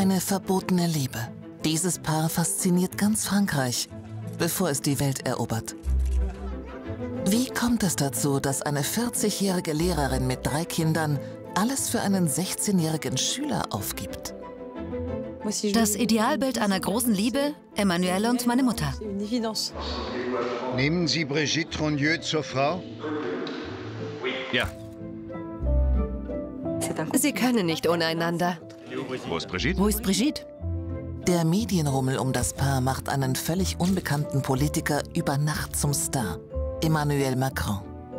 Eine verbotene Liebe. Dieses Paar fasziniert ganz Frankreich, bevor es die Welt erobert. Wie kommt es dazu, dass eine 40-jährige Lehrerin mit 3 Kindern alles für einen 16-jährigen Schüler aufgibt? Das Idealbild einer großen Liebe, Emmanuelle und meine Mutter. Nehmen Sie Brigitte Trogneux zur Frau? Ja. Sie können nicht ohne einander. Wo ist Brigitte? Wo ist Brigitte? Der Medienrummel um das Paar macht einen völlig unbekannten Politiker über Nacht zum Star. Emmanuel Macron.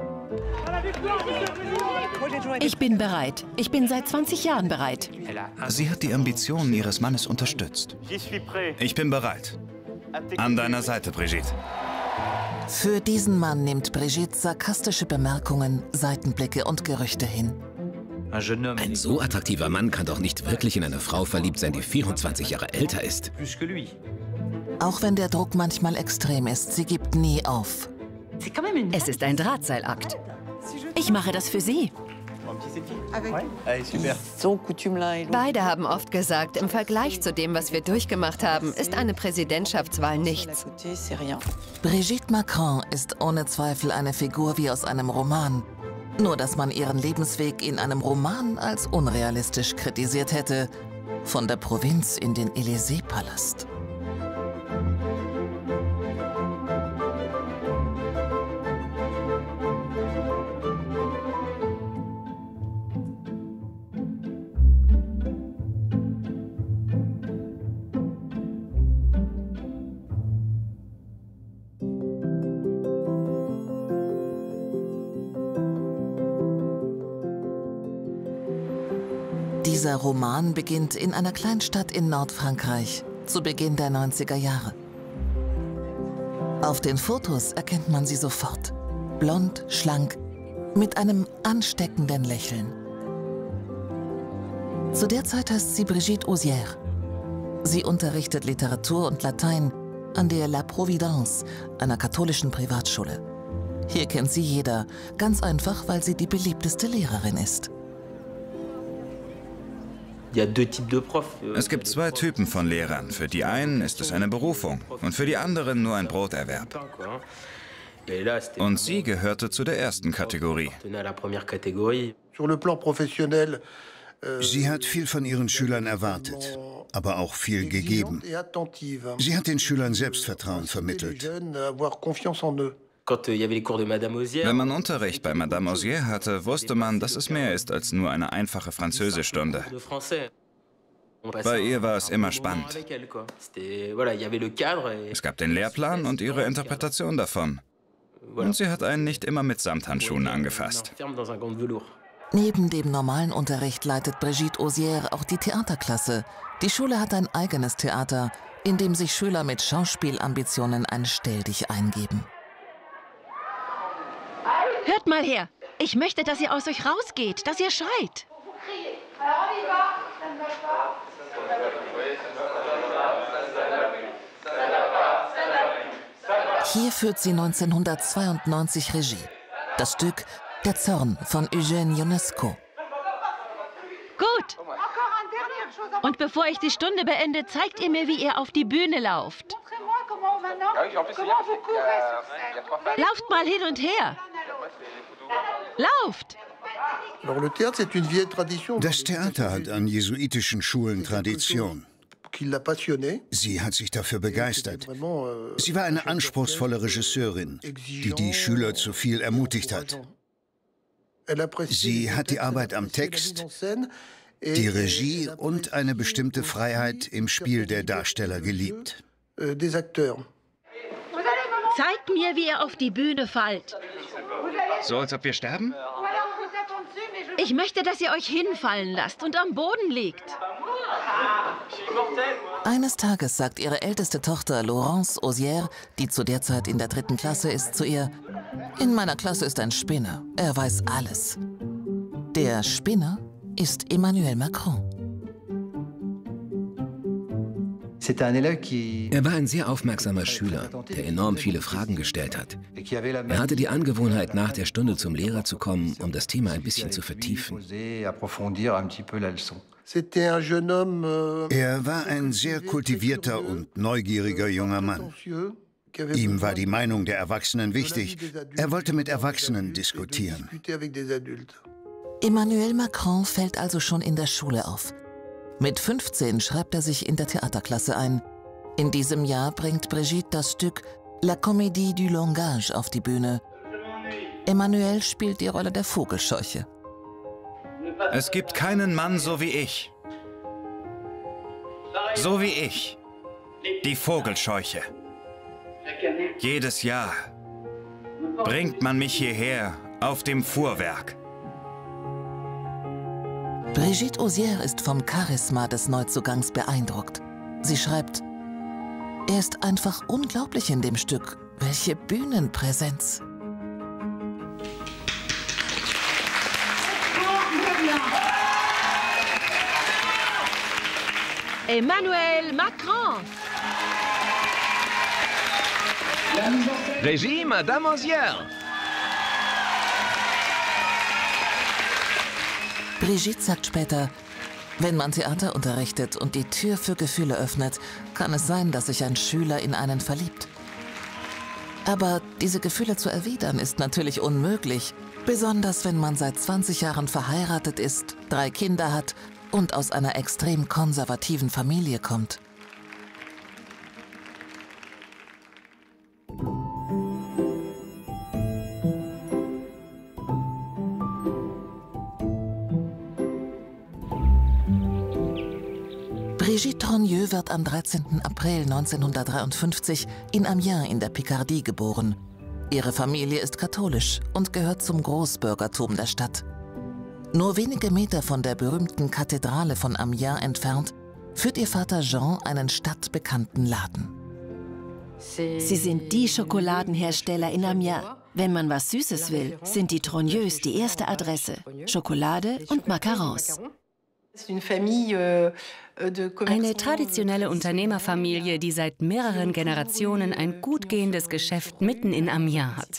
Ich bin bereit. Ich bin seit 20 Jahren bereit. Sie hat die Ambitionen ihres Mannes unterstützt. Ich bin bereit. An deiner Seite, Brigitte. Für diesen Mann nimmt Brigitte sarkastische Bemerkungen, Seitenblicke und Gerüchte hin. Ein so attraktiver Mann kann doch nicht wirklich in eine Frau verliebt sein, die 24 Jahre älter ist. Auch wenn der Druck manchmal extrem ist, sie gibt nie auf. Es ist ein Drahtseilakt. Ich mache das für Sie. Beide haben oft gesagt, im Vergleich zu dem, was wir durchgemacht haben, ist eine Präsidentschaftswahl nichts. Brigitte Macron ist ohne Zweifel eine Figur wie aus einem Roman. Nur, dass man ihren Lebensweg in einem Roman als unrealistisch kritisiert hätte. Von der Provinz in den Élysée-Palast. Dieser Roman beginnt in einer Kleinstadt in Nordfrankreich, zu Beginn der 90er Jahre. Auf den Fotos erkennt man sie sofort. Blond, schlank, mit einem ansteckenden Lächeln. Zu der Zeit heißt sie Brigitte Osière. Sie unterrichtet Literatur und Latein an der La Providence, einer katholischen Privatschule. Hier kennt sie jeder, ganz einfach, weil sie die beliebteste Lehrerin ist. Es gibt 2 Typen von Lehrern. Für die einen ist es eine Berufung und für die anderen nur ein Broterwerb. Und sie gehörte zu der ersten Kategorie. Sie hat viel von ihren Schülern erwartet, aber auch viel gegeben. Sie hat den Schülern Selbstvertrauen vermittelt. Wenn man Unterricht bei Madame Osière hatte, wusste man, dass es mehr ist als nur eine einfache Französischstunde. Bei ihr war es immer spannend. Es gab den Lehrplan und ihre Interpretation davon. Und sie hat einen nicht immer mit Samthandschuhen angefasst. Neben dem normalen Unterricht leitet Brigitte Osière auch die Theaterklasse. Die Schule hat ein eigenes Theater, in dem sich Schüler mit Schauspielambitionen ein Stelldich eingeben. Hört mal her. Ich möchte, dass ihr aus euch rausgeht, dass ihr schreit. Hier führt sie 1992 Regie. Das Stück Der Zorn von Eugène Ionesco. Gut. Und bevor ich die Stunde beende, zeigt ihr mir, wie ihr auf die Bühne lauft. Lauft mal hin und her. Lauft! Das Theater hat an jesuitischen Schulen Tradition. Sie hat sich dafür begeistert. Sie war eine anspruchsvolle Regisseurin, die die Schüler zu viel ermutigt hat. Sie hat die Arbeit am Text, die Regie und eine bestimmte Freiheit im Spiel der Darsteller geliebt. Zeigt mir, wie ihr auf die Bühne fallt. So, als ob wir sterben? Ich möchte, dass ihr euch hinfallen lasst und am Boden liegt. Eines Tages sagt ihre älteste Tochter Laurence Osière, die zu der Zeit in der 3. Klasse ist, zu ihr: In meiner Klasse ist ein Spinner. Er weiß alles. Der Spinner ist Emmanuel Macron. Er war ein sehr aufmerksamer Schüler, der enorm viele Fragen gestellt hat. Er hatte die Angewohnheit, nach der Stunde zum Lehrer zu kommen, um das Thema ein bisschen zu vertiefen. Er war ein sehr kultivierter und neugieriger junger Mann. Ihm war die Meinung der Erwachsenen wichtig. Er wollte mit Erwachsenen diskutieren. Emmanuel Macron fällt also schon in der Schule auf. Mit 15 schreibt er sich in der Theaterklasse ein. In diesem Jahr bringt Brigitte das Stück La Comédie du Langage auf die Bühne. Emmanuel spielt die Rolle der Vogelscheuche. Es gibt keinen Mann so wie ich. So wie ich. Die Vogelscheuche. Jedes Jahr bringt man mich hierher auf dem Fuhrwerk. Brigitte Osier ist vom Charisma des Neuzugangs beeindruckt. Sie schreibt, er ist einfach unglaublich in dem Stück. Welche Bühnenpräsenz. Emmanuel Macron. Regie, Madame Osier. Brigitte sagt später, wenn man Theater unterrichtet und die Tür für Gefühle öffnet, kann es sein, dass sich ein Schüler in einen verliebt. Aber diese Gefühle zu erwidern ist natürlich unmöglich, besonders wenn man seit 20 Jahren verheiratet ist, 3 Kinder hat und aus einer extrem konservativen Familie kommt. Brigitte Trogneux wird am 13. April 1953 in Amiens in der Picardie geboren. Ihre Familie ist katholisch und gehört zum Großbürgertum der Stadt. Nur wenige Meter von der berühmten Kathedrale von Amiens entfernt, führt ihr Vater Jean einen stadtbekannten Laden. Sie sind die Schokoladenhersteller in Amiens. Wenn man was Süßes will, sind die Trogneux die erste Adresse. Schokolade und Macarons. Eine traditionelle Unternehmerfamilie, die seit mehreren Generationen ein gut gehendes Geschäft mitten in Amiens hat.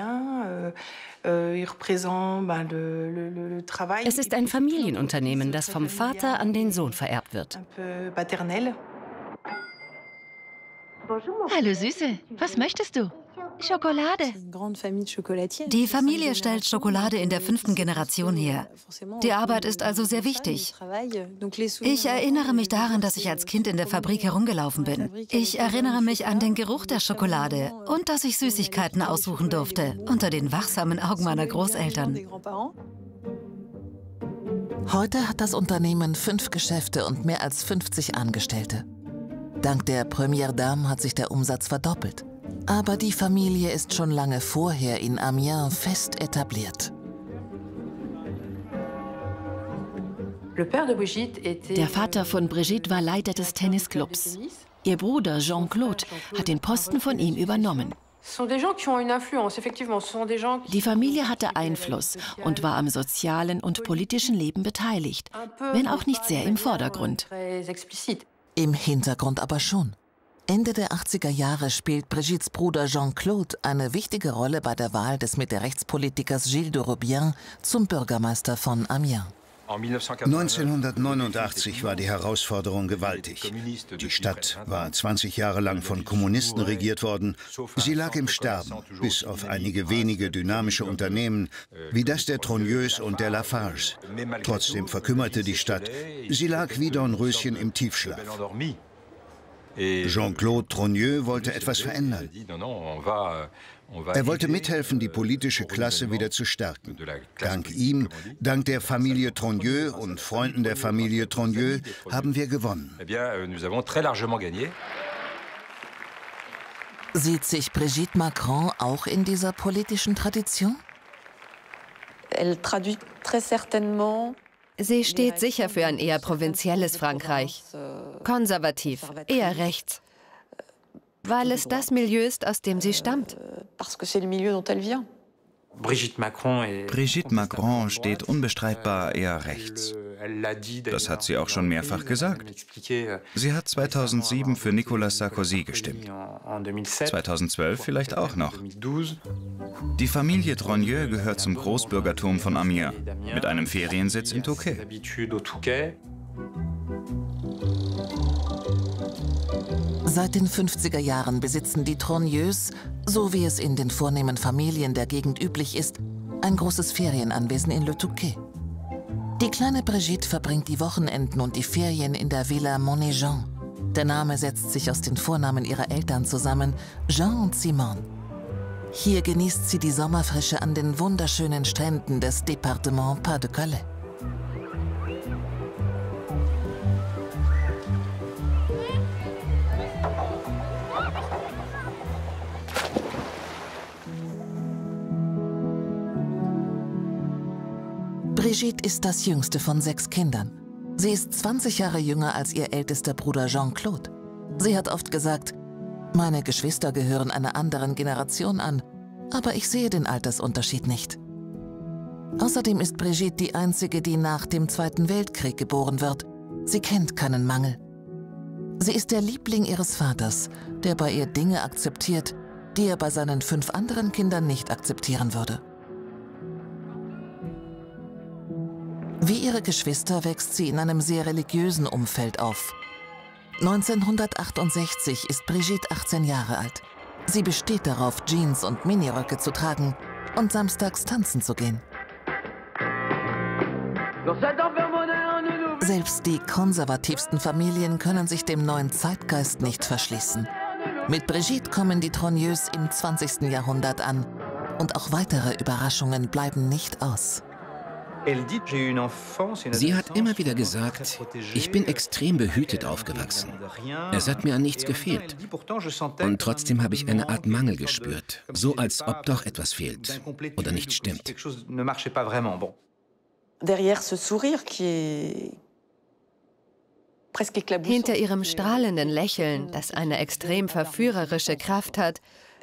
Es ist ein Familienunternehmen, das vom Vater an den Sohn vererbt wird. Hallo Süße, was möchtest du? Schokolade. Die Familie stellt Schokolade in der 5. Generation her. Die Arbeit ist also sehr wichtig. Ich erinnere mich daran, dass ich als Kind in der Fabrik herumgelaufen bin. Ich erinnere mich an den Geruch der Schokolade und dass ich Süßigkeiten aussuchen durfte, unter den wachsamen Augen meiner Großeltern. Heute hat das Unternehmen 5 Geschäfte und mehr als 50 Angestellte. Dank der Première Dame hat sich der Umsatz verdoppelt. Aber die Familie ist schon lange vorher in Amiens fest etabliert. Der Vater von Brigitte war Leiter des Tennisclubs. Ihr Bruder Jean-Claude hat den Posten von ihm übernommen. Die Familie hatte Einfluss und war am sozialen und politischen Leben beteiligt, wenn auch nicht sehr im Vordergrund. Im Hintergrund aber schon. Ende der 80er Jahre spielt Brigittes Bruder Jean-Claude eine wichtige Rolle bei der Wahl des Mitte-Rechts-Politikers Gilles de Roubiens zum Bürgermeister von Amiens. 1989 war die Herausforderung gewaltig. Die Stadt war 20 Jahre lang von Kommunisten regiert worden. Sie lag im Sterben, bis auf einige wenige dynamische Unternehmen, wie das der Trogneux und der Lafarge. Trotzdem verkümmerte die Stadt. Sie lag wie Dornröschen im Tiefschlaf. Jean-Claude Trogneux wollte etwas verändern. Er wollte mithelfen, die politische Klasse wieder zu stärken. Dank ihm, dank der Familie Trogneux und Freunden der Familie Trogneux haben wir gewonnen. Sieht sich Brigitte Macron auch in dieser politischen Tradition? Sie steht sicher für ein eher provinzielles Frankreich. Konservativ, eher rechts. Weil es das Milieu ist, aus dem sie stammt. Brigitte Macron steht unbestreitbar eher rechts. Das hat sie auch schon mehrfach gesagt. Sie hat 2007 für Nicolas Sarkozy gestimmt. 2012 vielleicht auch noch. Die Familie Trogneux gehört zum Großbürgertum von Amiens, mit einem Feriensitz in Touquet. Seit den 50er Jahren besitzen die Trogneux, so wie es in den vornehmen Familien der Gegend üblich ist, ein großes Ferienanwesen in Le Touquet. Die kleine Brigitte verbringt die Wochenenden und die Ferien in der Villa Monet-Jean. Der Name setzt sich aus den Vornamen ihrer Eltern zusammen, Jean und Simone. Hier genießt sie die Sommerfrische an den wunderschönen Stränden des Département Pas-de-Calais. Brigitte ist das jüngste von 6 Kindern. Sie ist 20 Jahre jünger als ihr ältester Bruder Jean-Claude. Sie hat oft gesagt, meine Geschwister gehören einer anderen Generation an, aber ich sehe den Altersunterschied nicht. Außerdem ist Brigitte die einzige, die nach dem Zweiten Weltkrieg geboren wird. Sie kennt keinen Mangel. Sie ist der Liebling ihres Vaters, der bei ihr Dinge akzeptiert, die er bei seinen 5 anderen Kindern nicht akzeptieren würde. Wie ihre Geschwister wächst sie in einem sehr religiösen Umfeld auf. 1968 ist Brigitte 18 Jahre alt. Sie besteht darauf, Jeans und Miniröcke zu tragen und samstags tanzen zu gehen. Selbst die konservativsten Familien können sich dem neuen Zeitgeist nicht verschließen. Mit Brigitte kommen die Trogneux im 20. Jahrhundert an und auch weitere Überraschungen bleiben nicht aus. Sie hat immer wieder gesagt, ich bin extrem behütet aufgewachsen. Es hat mir an nichts gefehlt. Und trotzdem habe ich eine Art Mangel gespürt, so als ob doch etwas fehlt oder nicht stimmt. Hinter ihrem strahlenden Lächeln, das eine extrem verführerische Kraft hat,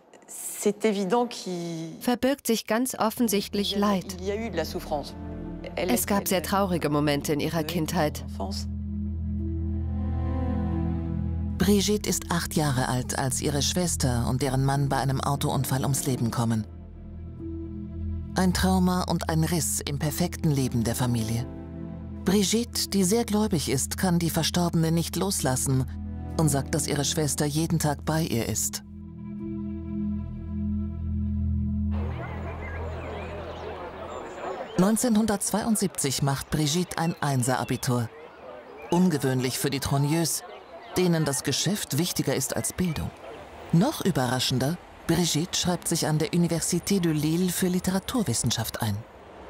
verbirgt sich ganz offensichtlich Leid. Es gab sehr traurige Momente in ihrer Kindheit. Brigitte ist 8 Jahre alt, als ihre Schwester und deren Mann bei einem Autounfall ums Leben kommen. Ein Trauma und ein Riss im perfekten Leben der Familie. Brigitte, die sehr gläubig ist, kann die Verstorbene nicht loslassen und sagt, dass ihre Schwester jeden Tag bei ihr ist. (1972) macht Brigitte ein Einser-Abitur. Ungewöhnlich für die Trogneux, denen das Geschäft wichtiger ist als Bildung. Noch überraschender, Brigitte schreibt sich an der Université de Lille für Literaturwissenschaft ein.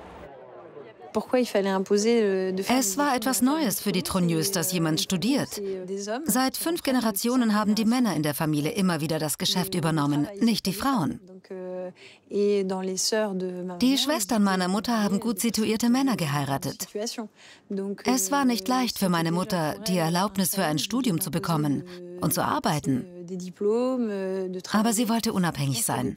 Es war etwas Neues für die Trogneux, dass jemand studiert. Seit 5 Generationen haben die Männer in der Familie immer wieder das Geschäft übernommen, nicht die Frauen. Die Schwestern meiner Mutter haben gut situierte Männer geheiratet. Es war nicht leicht für meine Mutter, die Erlaubnis für ein Studium zu bekommen und zu arbeiten. Aber sie wollte unabhängig sein.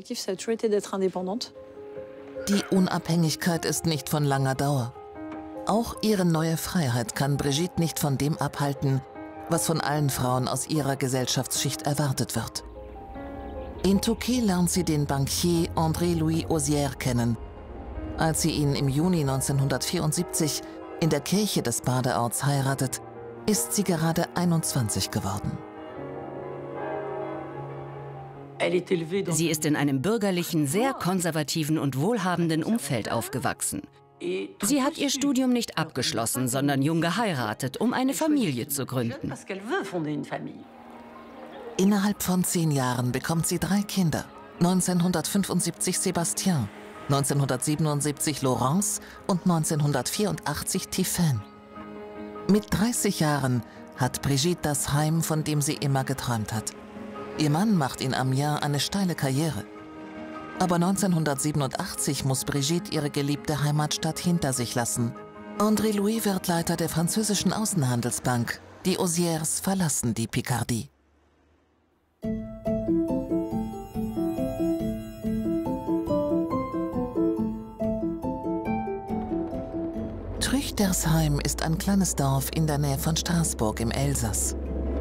Die Unabhängigkeit ist nicht von langer Dauer. Auch ihre neue Freiheit kann Brigitte nicht von dem abhalten, was von allen Frauen aus ihrer Gesellschaftsschicht erwartet wird. In Touquet lernt sie den Bankier André-Louis Osier kennen. Als sie ihn im Juni 1974 in der Kirche des Badeorts heiratet, ist sie gerade 21 geworden. Sie ist in einem bürgerlichen, sehr konservativen und wohlhabenden Umfeld aufgewachsen. Sie hat ihr Studium nicht abgeschlossen, sondern jung geheiratet, um eine Familie zu gründen. Innerhalb von 10 Jahren bekommt sie 3 Kinder. 1975 Sébastien, 1977 Laurence und 1984 Tiphaine. Mit 30 Jahren hat Brigitte das Heim, von dem sie immer geträumt hat. Ihr Mann macht in Amiens eine steile Karriere. Aber 1987 muss Brigitte ihre geliebte Heimatstadt hinter sich lassen. André-Louis wird Leiter der französischen Außenhandelsbank. Die Osiers verlassen die Picardie. Trüchtersheim ist ein kleines Dorf in der Nähe von Straßburg im Elsass.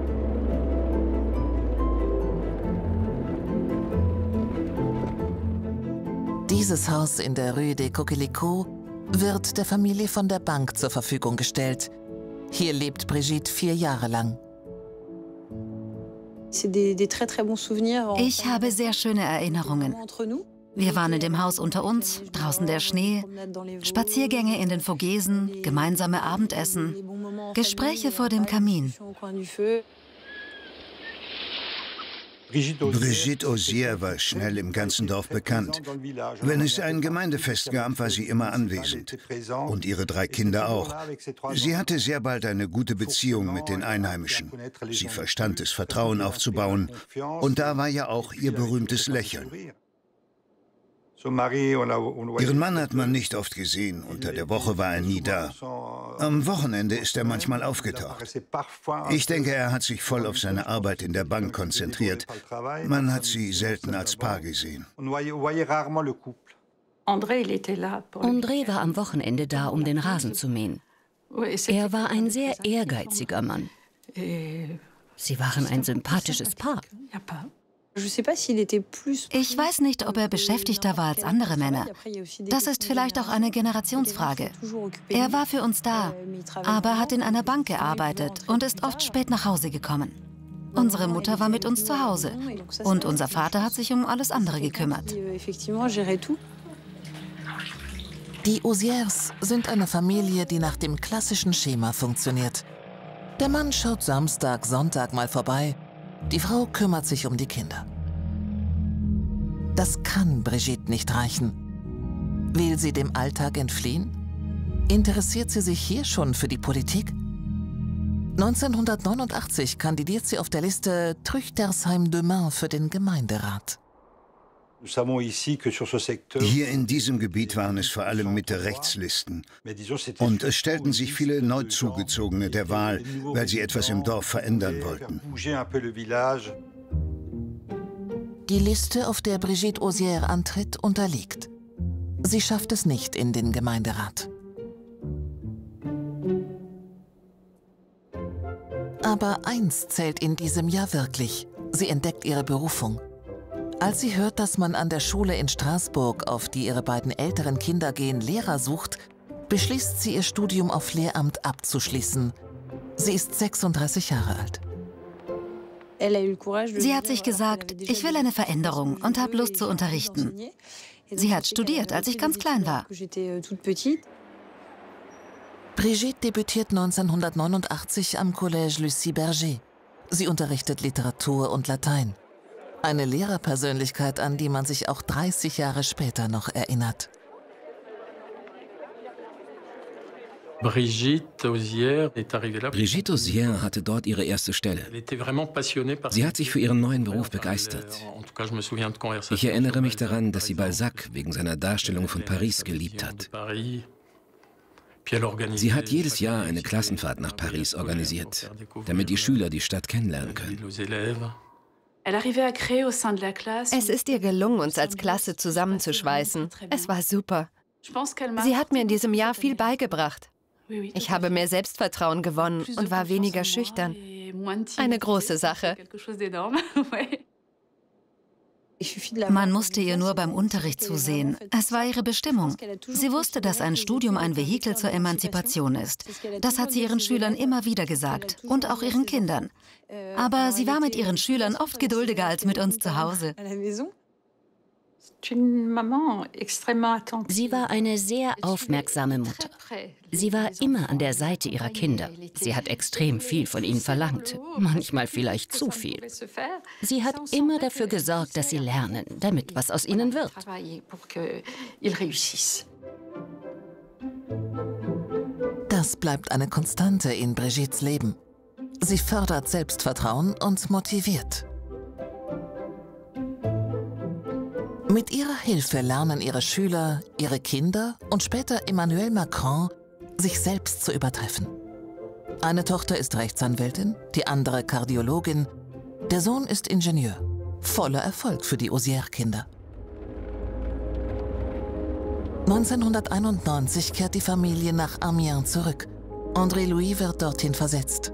Dieses Haus in der Rue des Coquelicots wird der Familie von der Bank zur Verfügung gestellt. Hier lebt Brigitte 4 Jahre lang. Ich habe sehr schöne Erinnerungen. Wir waren in dem Haus unter uns, draußen der Schnee, Spaziergänge in den Vogesen, gemeinsame Abendessen, Gespräche vor dem Kamin. Brigitte Osier war schnell im ganzen Dorf bekannt. Wenn es ein Gemeindefest gab, war sie immer anwesend. Und ihre 3 Kinder auch. Sie hatte sehr bald eine gute Beziehung mit den Einheimischen. Sie verstand es, Vertrauen aufzubauen. Und da war ja auch ihr berühmtes Lächeln. Ihren Mann hat man nicht oft gesehen. Unter der Woche war er nie da. Am Wochenende ist er manchmal aufgetaucht. Ich denke, er hat sich voll auf seine Arbeit in der Bank konzentriert. Man hat sie selten als Paar gesehen. André war am Wochenende da, um den Rasen zu mähen. Er war ein sehr ehrgeiziger Mann. Sie waren ein sympathisches Paar. Ich weiß nicht, ob er beschäftigter war als andere Männer. Das ist vielleicht auch eine Generationsfrage. Er war für uns da, aber hat in einer Bank gearbeitet und ist oft spät nach Hause gekommen. Unsere Mutter war mit uns zu Hause und unser Vater hat sich um alles andere gekümmert. Die Osiers sind eine Familie, die nach dem klassischen Schema funktioniert. Der Mann schaut Samstag, Sonntag mal vorbei. Die Frau kümmert sich um die Kinder. Das kann Brigitte nicht reichen. Will sie dem Alltag entfliehen? Interessiert sie sich hier schon für die Politik? 1989 kandidiert sie auf der Liste Trüchtersheim Demain für den Gemeinderat. Hier in diesem Gebiet waren es vor allem Mitte-Rechts-Listen. Und es stellten sich viele Neuzugezogene der Wahl, weil sie etwas im Dorf verändern wollten. Die Liste, auf der Brigitte Osier antritt, unterliegt. Sie schafft es nicht in den Gemeinderat. Aber eins zählt in diesem Jahr wirklich. Sie entdeckt ihre Berufung. Als sie hört, dass man an der Schule in Straßburg, auf die ihre beiden älteren Kinder gehen, Lehrer sucht, beschließt sie, ihr Studium auf Lehramt abzuschließen. Sie ist 36 Jahre alt. Sie hat sich gesagt, ich will eine Veränderung und habe Lust zu unterrichten. Sie hat studiert, als ich ganz klein war. Brigitte debütiert 1989 am Collège Lucie Berger. Sie unterrichtet Literatur und Latein. Eine Lehrerpersönlichkeit, an die man sich auch 30 Jahre später noch erinnert. Brigitte Osier hatte dort ihre erste Stelle. Sie hat sich für ihren neuen Beruf begeistert. Ich erinnere mich daran, dass sie Balzac wegen seiner Darstellung von Paris geliebt hat. Sie hat jedes Jahr eine Klassenfahrt nach Paris organisiert, damit die Schüler die Stadt kennenlernen können. Es ist ihr gelungen, uns als Klasse zusammenzuschweißen. Es war super. Sie hat mir in diesem Jahr viel beigebracht. Ich habe mehr Selbstvertrauen gewonnen und war weniger schüchtern. Eine große Sache. Man musste ihr nur beim Unterricht zusehen. Es war ihre Bestimmung. Sie wusste, dass ein Studium ein Vehikel zur Emanzipation ist. Das hat sie ihren Schülern immer wieder gesagt und auch ihren Kindern. Aber sie war mit ihren Schülern oft geduldiger als mit uns zu Hause. Sie war eine sehr aufmerksame Mutter. Sie war immer an der Seite ihrer Kinder. Sie hat extrem viel von ihnen verlangt, manchmal vielleicht zu viel. Sie hat immer dafür gesorgt, dass sie lernen, damit was aus ihnen wird. Das bleibt eine Konstante in Brigittes Leben. Sie fördert Selbstvertrauen und motiviert. Mit ihrer Hilfe lernen ihre Schüler, ihre Kinder und später Emmanuel Macron, sich selbst zu übertreffen. Eine Tochter ist Rechtsanwältin, die andere Kardiologin, der Sohn ist Ingenieur. Voller Erfolg für die Osier-Kinder. 1991 kehrt die Familie nach Amiens zurück. André-Louis wird dorthin versetzt.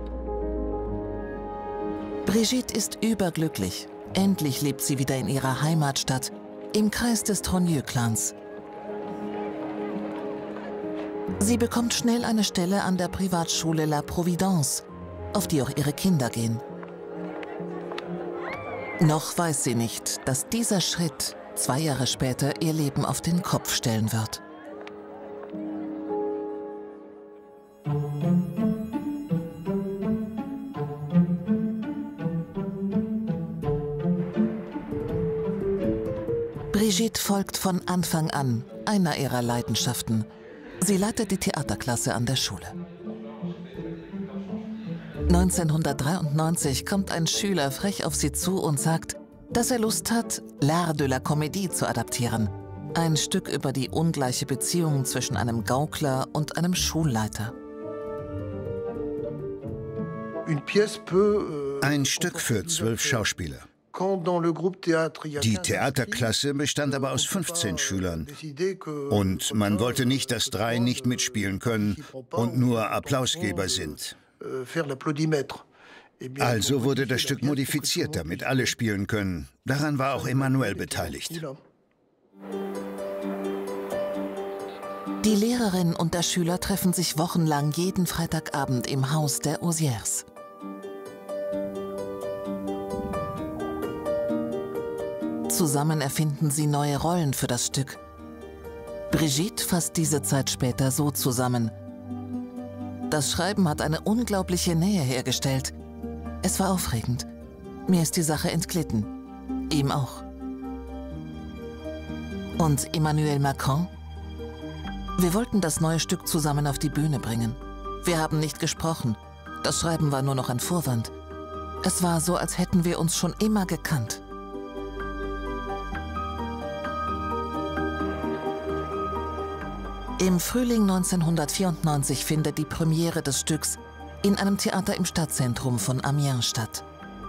Brigitte ist überglücklich. Endlich lebt sie wieder in ihrer Heimatstadt, im Kreis des Trogneux-Clans. Sie bekommt schnell eine Stelle an der Privatschule La Providence, auf die auch ihre Kinder gehen. Noch weiß sie nicht, dass dieser Schritt 2 Jahre später ihr Leben auf den Kopf stellen wird. Brigitte folgt von Anfang an einer ihrer Leidenschaften. Sie leitet die Theaterklasse an der Schule. 1993 kommt ein Schüler frech auf sie zu und sagt, dass er Lust hat, L'Art de la Comédie zu adaptieren. Ein Stück über die ungleiche Beziehung zwischen einem Gaukler und einem Schulleiter. Ein Stück für 12 Schauspieler. Die Theaterklasse bestand aber aus 15 Schülern. Und man wollte nicht, dass 3 nicht mitspielen können und nur Applausgeber sind. Also wurde das Stück modifiziert, damit alle spielen können. Daran war auch Emmanuel beteiligt. Die Lehrerin und der Schüler treffen sich wochenlang jeden Freitagabend im Haus der Osiers. Zusammen erfinden sie neue Rollen für das Stück. Brigitte fasst diese Zeit später so zusammen: Das Schreiben hat eine unglaubliche Nähe hergestellt. Es war aufregend. Mir ist die Sache entglitten. Ihm auch. Und Emmanuel Macron? Wir wollten das neue Stück zusammen auf die Bühne bringen. Wir haben nicht gesprochen. Das Schreiben war nur noch ein Vorwand. Es war so, als hätten wir uns schon immer gekannt. Im Frühling 1994 findet die Premiere des Stücks in einem Theater im Stadtzentrum von Amiens statt.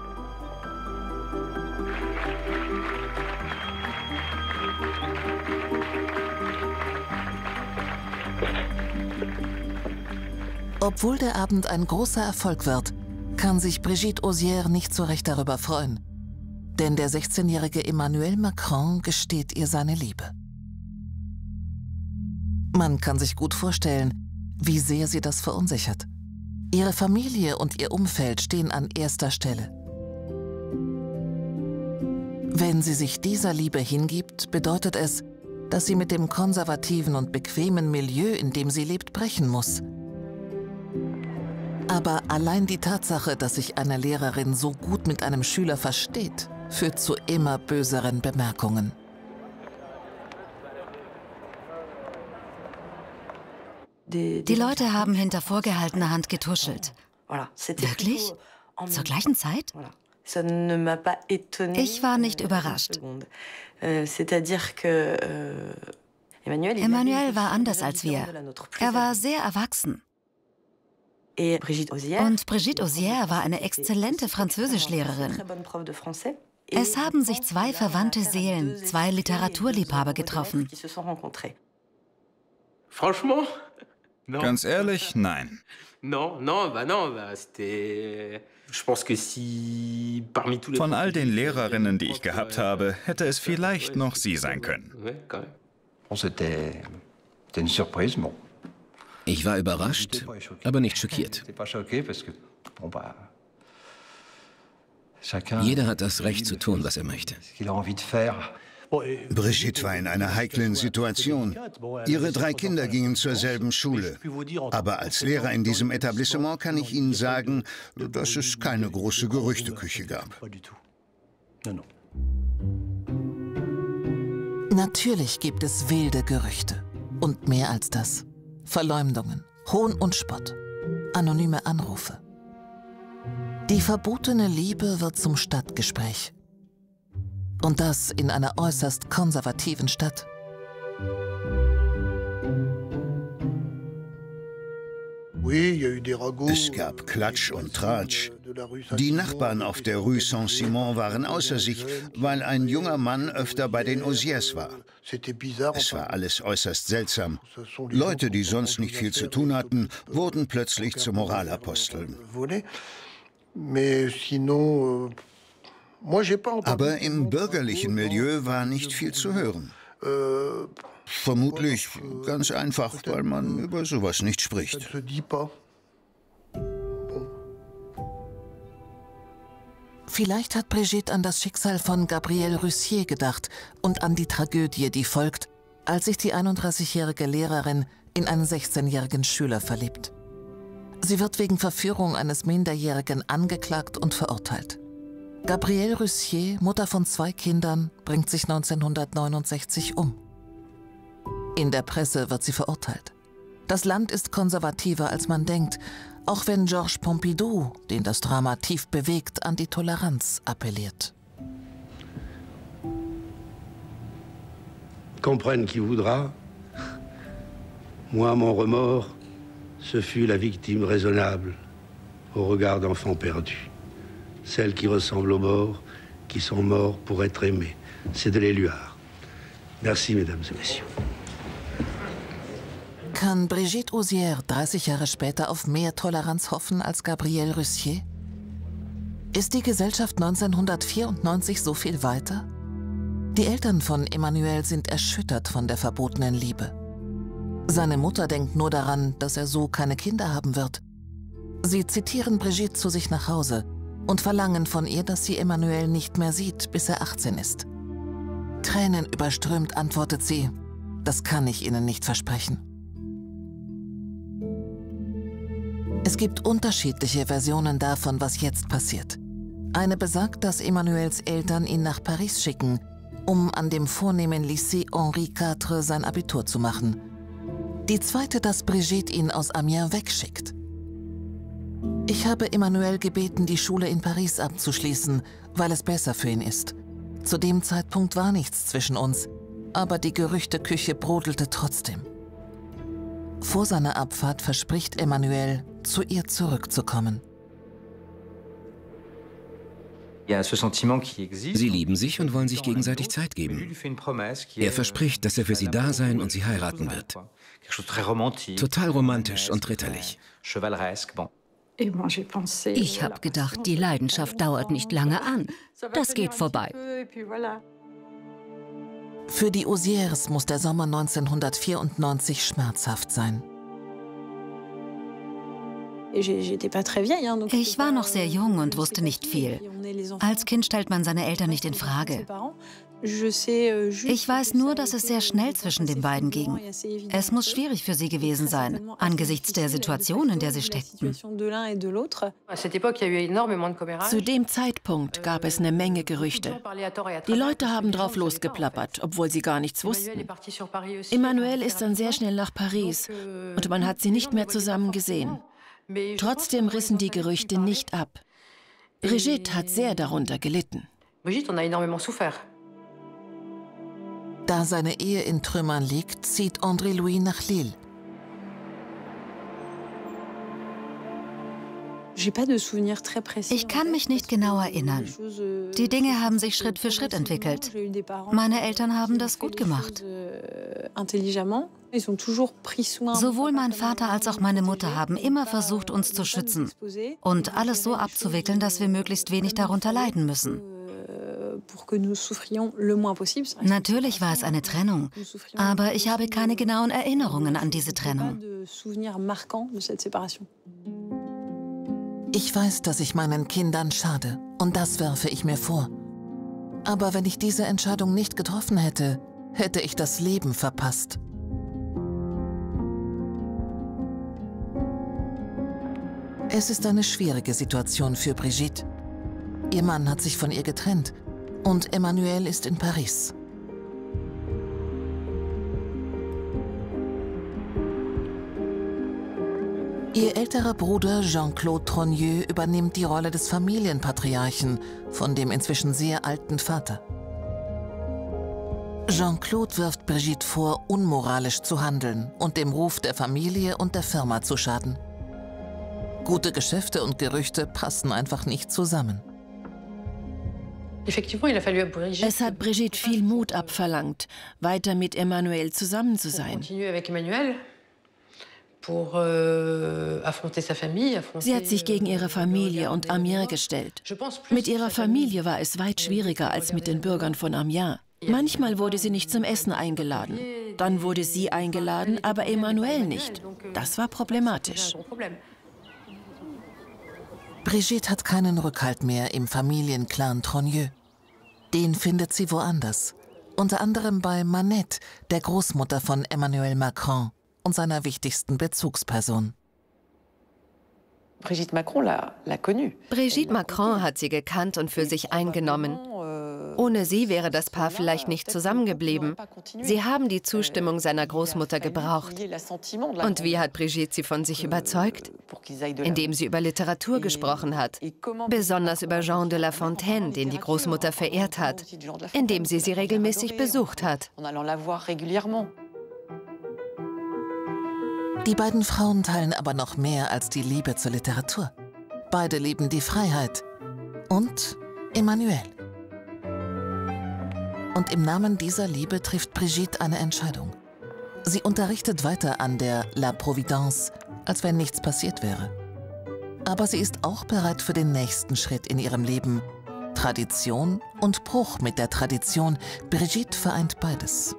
Obwohl der Abend ein großer Erfolg wird, kann sich Brigitte Osier nicht so recht darüber freuen. Denn der 16-jährige Emmanuel Macron gesteht ihr seine Liebe. Man kann sich gut vorstellen, wie sehr sie das verunsichert. Ihre Familie und ihr Umfeld stehen an erster Stelle. Wenn sie sich dieser Liebe hingibt, bedeutet es, dass sie mit dem konservativen und bequemen Milieu, in dem sie lebt, brechen muss. Aber allein die Tatsache, dass sich eine Lehrerin so gut mit einem Schüler versteht, führt zu immer böseren Bemerkungen. Die Leute haben hinter vorgehaltener Hand getuschelt. Wirklich? Zur gleichen Zeit? Ich war nicht überrascht. Emmanuel war anders als wir. Er war sehr erwachsen. Und Brigitte Osier war eine exzellente Französischlehrerin. Es haben sich 2 verwandte Seelen, 2 Literaturliebhaber getroffen. Ganz ehrlich, nein. Von all den Lehrerinnen, die ich gehabt habe, hätte es vielleicht noch sie sein können. Ich war überrascht, aber nicht schockiert. Jeder hat das Recht zu tun, was er möchte. Brigitte war in einer heiklen Situation. Ihre 3 Kinder gingen zur selben Schule. Aber als Lehrer in diesem Etablissement kann ich Ihnen sagen, dass es keine große Gerüchteküche gab. Natürlich gibt es wilde Gerüchte. Und mehr als das. Verleumdungen, Hohn und Spott, anonyme Anrufe. Die verbotene Liebe wird zum Stadtgespräch. Und das in einer äußerst konservativen Stadt. Es gab Klatsch und Tratsch. Die Nachbarn auf der Rue Saint-Simon waren außer sich, weil ein junger Mann öfter bei den Osiers war. Es war alles äußerst seltsam. Leute, die sonst nicht viel zu tun hatten, wurden plötzlich zu Moralaposteln. Aber im bürgerlichen Milieu war nicht viel zu hören. Vermutlich ganz einfach, weil man über sowas nicht spricht. Vielleicht hat Brigitte an das Schicksal von Gabrielle Russier gedacht und an die Tragödie, die folgt, als sich die 31-jährige Lehrerin in einen 16-jährigen Schüler verliebt. Sie wird wegen Verführung eines Minderjährigen angeklagt und verurteilt. Gabrielle Russier, Mutter von 2 Kindern, bringt sich 1969 um. In der Presse wird sie verurteilt. Das Land ist konservativer, als man denkt, auch wenn Georges Pompidou, den das Drama tief bewegt, an die Toleranz appelliert. Comprenne qui voudra. Moi, mon remords, ce fut la victime raisonnable, au regard d'enfants perdus. Celles qui ressemblent aux morts, qui sont morts pour être aimés. C'est de l'Éluard. Merci, mesdames et messieurs. Kann Brigitte Osier 30 Jahre später auf mehr Toleranz hoffen als Gabrielle Russier? Ist die Gesellschaft 1994 so viel weiter? Die Eltern von Emmanuel sind erschüttert von der verbotenen Liebe. Seine Mutter denkt nur daran, dass er so keine Kinder haben wird. Sie zitieren Brigitte zu sich nach Hause und verlangen von ihr, dass sie Emmanuel nicht mehr sieht, bis er 18 ist. Tränenüberströmt antwortet sie: Das kann ich Ihnen nicht versprechen. Es gibt unterschiedliche Versionen davon, was jetzt passiert. Eine besagt, dass Emmanuels Eltern ihn nach Paris schicken, um an dem vornehmen Lycée Henri IV sein Abitur zu machen. Die zweite, dass Brigitte ihn aus Amiens wegschickt. Ich habe Emmanuel gebeten, die Schule in Paris abzuschließen, weil es besser für ihn ist. Zu dem Zeitpunkt war nichts zwischen uns, aber die Gerüchteküche brodelte trotzdem. Vor seiner Abfahrt verspricht Emmanuel, zu ihr zurückzukommen. Sie lieben sich und wollen sich gegenseitig Zeit geben. Er verspricht, dass er für sie da sein und sie heiraten wird. Total romantisch und ritterlich. Ich habe gedacht, die Leidenschaft dauert nicht lange an. Das geht vorbei. Für die Osiers muss der Sommer 1994 schmerzhaft sein. Ich war noch sehr jung und wusste nicht viel. Als Kind stellt man seine Eltern nicht in Frage. Ich weiß nur, dass es sehr schnell zwischen den beiden ging. Es muss schwierig für sie gewesen sein, angesichts der Situation, in der sie steckten. Zu dem Zeitpunkt gab es eine Menge Gerüchte. Die Leute haben drauf losgeplappert, obwohl sie gar nichts wussten. Emmanuel ist dann sehr schnell nach Paris und man hat sie nicht mehr zusammen gesehen. Trotzdem rissen die Gerüchte nicht ab. Brigitte hat sehr darunter gelitten. Da seine Ehe in Trümmern liegt, zieht André Louis nach Lille. Ich kann mich nicht genau erinnern. Die Dinge haben sich Schritt für Schritt entwickelt. Meine Eltern haben das gut gemacht. Sowohl mein Vater als auch meine Mutter haben immer versucht, uns zu schützen und alles so abzuwickeln, dass wir möglichst wenig darunter leiden müssen. Natürlich war es eine Trennung, aber ich habe keine genauen Erinnerungen an diese Trennung. Ich weiß, dass ich meinen Kindern schade, und das werfe ich mir vor. Aber wenn ich diese Entscheidung nicht getroffen hätte, hätte ich das Leben verpasst. Es ist eine schwierige Situation für Brigitte. Ihr Mann hat sich von ihr getrennt und Emmanuel ist in Paris. Ihr älterer Bruder Jean-Claude Trogneux übernimmt die Rolle des Familienpatriarchen von dem inzwischen sehr alten Vater. Jean-Claude wirft Brigitte vor, unmoralisch zu handeln und dem Ruf der Familie und der Firma zu schaden. Gute Geschäfte und Gerüchte passen einfach nicht zusammen. Es hat Brigitte viel Mut abverlangt, weiter mit Emmanuel zusammen zu sein. Sie hat sich gegen ihre Familie und Amiens gestellt. Mit ihrer Familie war es weit schwieriger als mit den Bürgern von Amiens. Manchmal wurde sie nicht zum Essen eingeladen. Dann wurde sie eingeladen, aber Emmanuel nicht. Das war problematisch. Brigitte hat keinen Rückhalt mehr im Familienclan Trogneux. Den findet sie woanders. Unter anderem bei Manette, der Großmutter von Emmanuel Macron und seiner wichtigsten Bezugsperson. Brigitte Macron hat sie gekannt und für sich eingenommen. Ohne sie wäre das Paar vielleicht nicht zusammengeblieben. Sie haben die Zustimmung seiner Großmutter gebraucht. Und wie hat Brigitte sie von sich überzeugt? Indem sie über Literatur gesprochen hat. Besonders über Jean de La Fontaine, den die Großmutter verehrt hat. Indem sie regelmäßig besucht hat. Die beiden Frauen teilen aber noch mehr als die Liebe zur Literatur. Beide lieben die Freiheit und Emmanuel. Und im Namen dieser Liebe trifft Brigitte eine Entscheidung. Sie unterrichtet weiter an der La Providence, als wenn nichts passiert wäre. Aber sie ist auch bereit für den nächsten Schritt in ihrem Leben. Tradition und Bruch mit der Tradition. Brigitte vereint beides.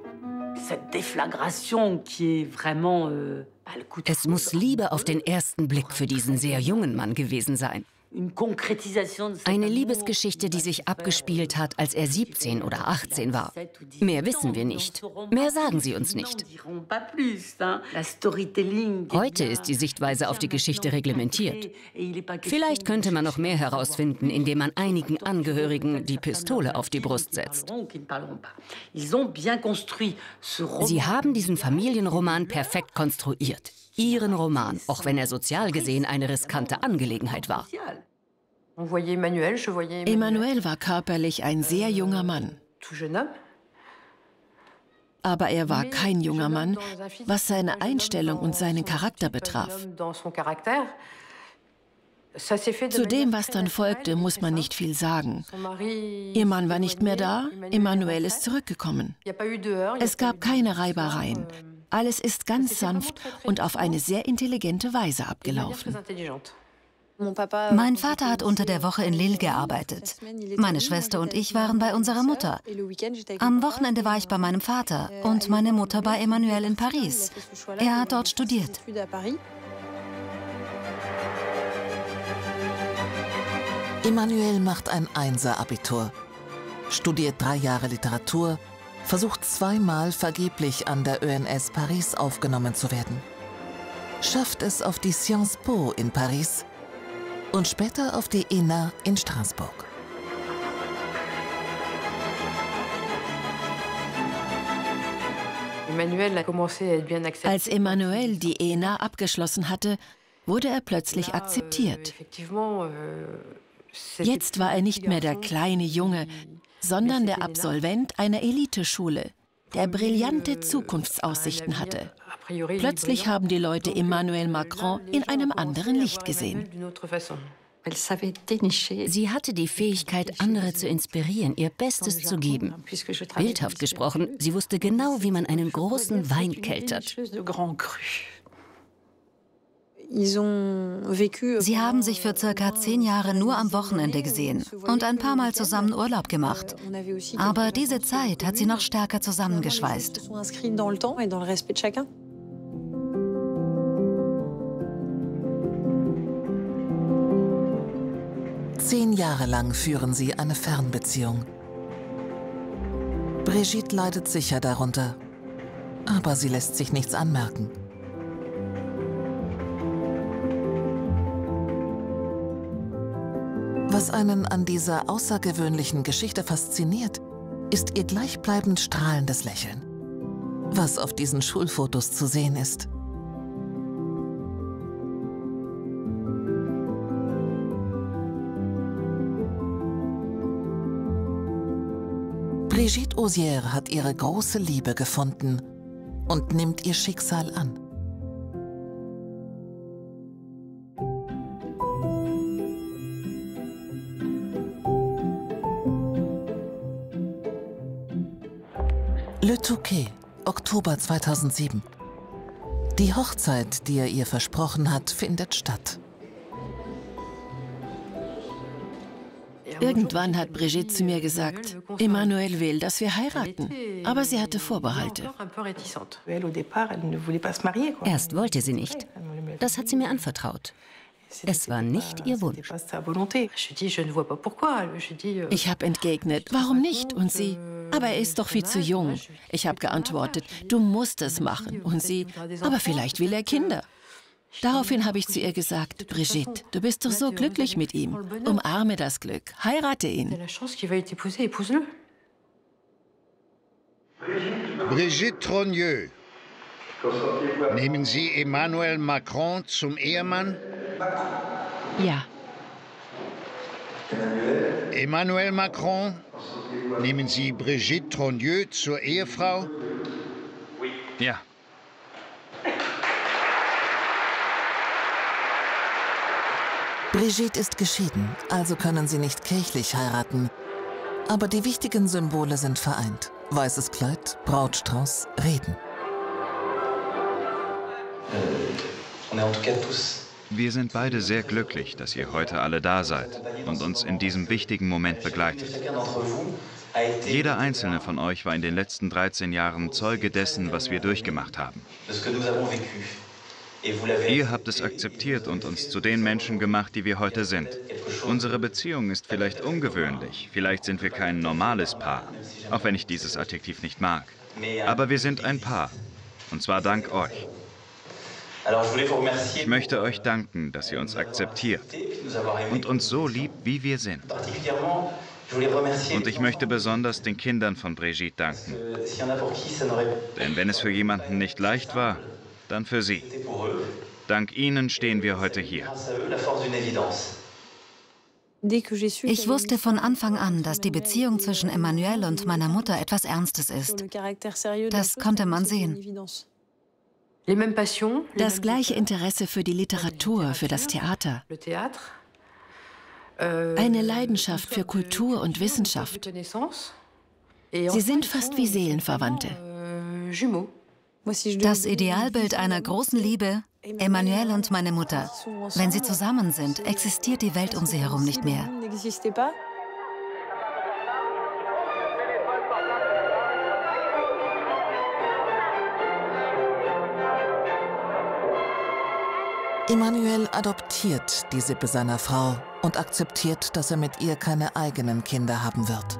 Es muss Liebe auf den ersten Blick für diesen sehr jungen Mann gewesen sein. Eine Liebesgeschichte, die sich abgespielt hat, als er 17 oder 18 war. Mehr wissen wir nicht. Mehr sagen sie uns nicht. Heute ist die Sichtweise auf die Geschichte reglementiert. Vielleicht könnte man noch mehr herausfinden, indem man einigen Angehörigen die Pistole auf die Brust setzt. Sie haben diesen Familienroman perfekt konstruiert. Ihren Roman, auch wenn er sozial gesehen eine riskante Angelegenheit war. Emmanuel war körperlich ein sehr junger Mann. Aber er war kein junger Mann, was seine Einstellung und seinen Charakter betraf. Zu dem, was dann folgte, muss man nicht viel sagen. Ihr Mann war nicht mehr da, Emmanuel ist zurückgekommen. Es gab keine Reibereien. Alles ist ganz sanft und auf eine sehr intelligente Weise abgelaufen. Mein Vater hat unter der Woche in Lille gearbeitet. Meine Schwester und ich waren bei unserer Mutter. Am Wochenende war ich bei meinem Vater und meine Mutter bei Emmanuel in Paris. Er hat dort studiert. Emmanuel macht ein Einser-Abitur, studiert 3 Jahre Literatur, versucht 2-mal vergeblich an der ENS Paris aufgenommen zu werden. Schafft es auf die Sciences Po in Paris und später auf die ENA in Straßburg. Als Emmanuel die ENA abgeschlossen hatte, wurde er plötzlich akzeptiert. Jetzt war er nicht mehr der kleine Junge, sondern der Absolvent einer Eliteschule, der brillante Zukunftsaussichten hatte. Plötzlich haben die Leute Emmanuel Macron in einem anderen Licht gesehen. Sie hatte die Fähigkeit, andere zu inspirieren, ihr Bestes zu geben. Bildhaft gesprochen, sie wusste genau, wie man einen großen Wein keltert. Sie haben sich für ca. 10 Jahre nur am Wochenende gesehen und ein paar Mal zusammen Urlaub gemacht. Aber diese Zeit hat sie noch stärker zusammengeschweißt. Zehn Jahre lang führen sie eine Fernbeziehung. Brigitte leidet sicher darunter, aber sie lässt sich nichts anmerken. Was einen an dieser außergewöhnlichen Geschichte fasziniert, ist ihr gleichbleibend strahlendes Lächeln, was auf diesen Schulfotos zu sehen ist. Brigitte Osier hat ihre große Liebe gefunden und nimmt ihr Schicksal an. Le Touquet, Oktober 2007. Die Hochzeit, die er ihr versprochen hat, findet statt. Irgendwann hat Brigitte zu mir gesagt, Emmanuel will, dass wir heiraten. Aber sie hatte Vorbehalte. Erst wollte sie nicht. Das hat sie mir anvertraut. Es war nicht ihr Wunsch. Ich habe entgegnet, warum nicht? Und sie, aber er ist doch viel zu jung. Ich habe geantwortet, du musst es machen. Und sie, aber vielleicht will er Kinder. Daraufhin habe ich zu ihr gesagt, Brigitte, du bist doch so glücklich mit ihm. Umarme das Glück, heirate ihn. Brigitte Trogneux, nehmen Sie Emmanuel Macron zum Ehemann? Ja. Emmanuel Macron, nehmen Sie Brigitte Trogneux zur Ehefrau? Ja. Brigitte ist geschieden, also können sie nicht kirchlich heiraten. Aber die wichtigen Symbole sind vereint. Weißes Kleid, Brautstrauß, Reden. Wir sind beide sehr glücklich, dass ihr heute alle da seid und uns in diesem wichtigen Moment begleitet. Jeder einzelne von euch war in den letzten 13 Jahren Zeuge dessen, was wir durchgemacht haben. Ihr habt es akzeptiert und uns zu den Menschen gemacht, die wir heute sind. Unsere Beziehung ist vielleicht ungewöhnlich, vielleicht sind wir kein normales Paar, auch wenn ich dieses Adjektiv nicht mag. Aber wir sind ein Paar, und zwar dank euch. Ich möchte euch danken, dass ihr uns akzeptiert und uns so liebt, wie wir sind. Und ich möchte besonders den Kindern von Brigitte danken. Denn wenn es für jemanden nicht leicht war, dann für sie. Dank ihnen stehen wir heute hier. Ich wusste von Anfang an, dass die Beziehung zwischen Emmanuel und meiner Mutter etwas Ernstes ist. Das konnte man sehen. Das gleiche Interesse für die Literatur, für das Theater. Eine Leidenschaft für Kultur und Wissenschaft. Sie sind fast wie Seelenverwandte. Das Idealbild einer großen Liebe, Emmanuel und meine Mutter. Wenn sie zusammen sind, existiert die Welt um sie herum nicht mehr. Emmanuel adoptiert die Sippe seiner Frau und akzeptiert, dass er mit ihr keine eigenen Kinder haben wird.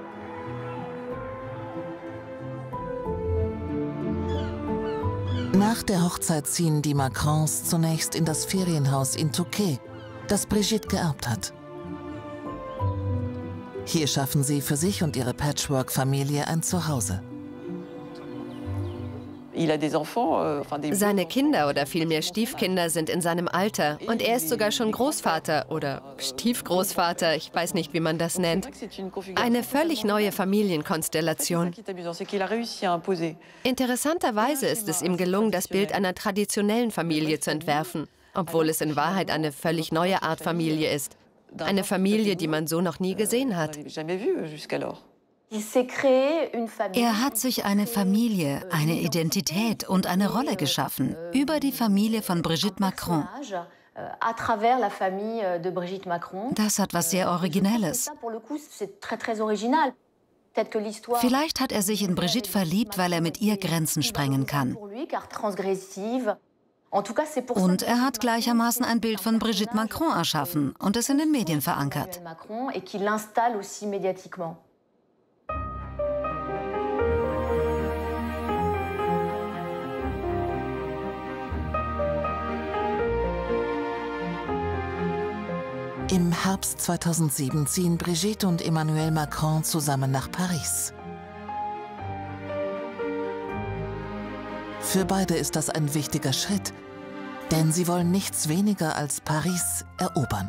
Nach der Hochzeit ziehen die Macrons zunächst in das Ferienhaus in Touquet, das Brigitte geerbt hat. Hier schaffen sie für sich und ihre Patchwork-Familie ein Zuhause. Seine Kinder oder vielmehr Stiefkinder sind in seinem Alter und er ist sogar schon Großvater oder Stiefgroßvater, ich weiß nicht, wie man das nennt. Eine völlig neue Familienkonstellation. Interessanterweise ist es ihm gelungen, das Bild einer traditionellen Familie zu entwerfen, obwohl es in Wahrheit eine völlig neue Art Familie ist. Eine Familie, die man so noch nie gesehen hat. Er hat sich eine Familie, eine Identität und eine Rolle geschaffen über die Familie von Brigitte Macron. Das hat was sehr Originelles. Vielleicht hat er sich in Brigitte verliebt, weil er mit ihr Grenzen sprengen kann. Und er hat gleichermaßen ein Bild von Brigitte Macron erschaffen und es in den Medien verankert. Im Herbst 2007 ziehen Brigitte und Emmanuel Macron zusammen nach Paris. Für beide ist das ein wichtiger Schritt, denn sie wollen nichts weniger als Paris erobern.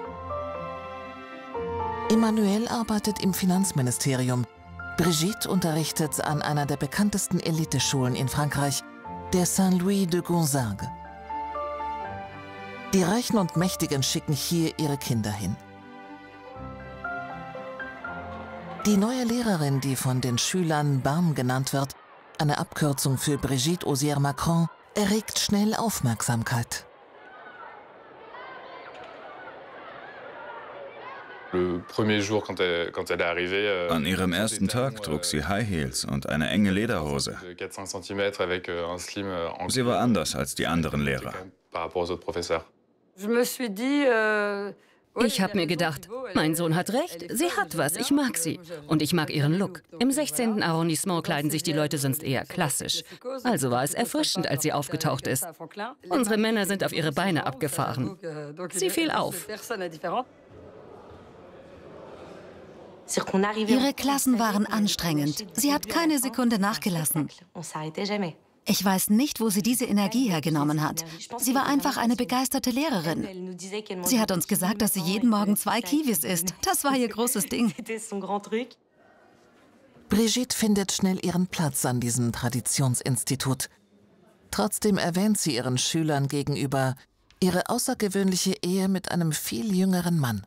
Emmanuel arbeitet im Finanzministerium. Brigitte unterrichtet an einer der bekanntesten Eliteschulen in Frankreich, der Saint-Louis de Gonzague. Die Reichen und Mächtigen schicken hier ihre Kinder hin. Die neue Lehrerin, die von den Schülern BAM genannt wird, eine Abkürzung für Brigitte Osier-Macron, erregt schnell Aufmerksamkeit. An ihrem ersten Tag trug sie High Heels und eine enge Lederhose. Sie war anders als die anderen Lehrer. Ich habe mir gedacht, mein Sohn hat recht, sie hat was, ich mag sie. Und ich mag ihren Look. Im 16. Arrondissement kleiden sich die Leute sonst eher klassisch. Also war es erfrischend, als sie aufgetaucht ist. Unsere Männer sind auf ihre Beine abgefahren. Sie fiel auf. Ihre Klassen waren anstrengend. Sie hat keine Sekunde nachgelassen. Ich weiß nicht, wo sie diese Energie hergenommen hat. Sie war einfach eine begeisterte Lehrerin. Sie hat uns gesagt, dass sie jeden Morgen 2 Kiwis isst. Das war ihr großes Ding. Brigitte findet schnell ihren Platz an diesem Traditionsinstitut. Trotzdem erwähnt sie ihren Schülern gegenüber ihre außergewöhnliche Ehe mit einem viel jüngeren Mann.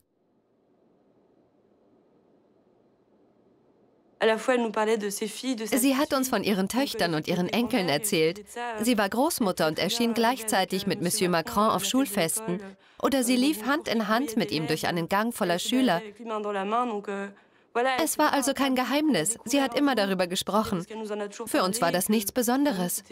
Sie hat uns von ihren Töchtern und ihren Enkeln erzählt. Sie war Großmutter und erschien gleichzeitig mit Monsieur Macron auf Schulfesten. Oder sie lief Hand in Hand mit ihm durch einen Gang voller Schüler. Es war also kein Geheimnis. Sie hat immer darüber gesprochen. Für uns war das nichts Besonderes.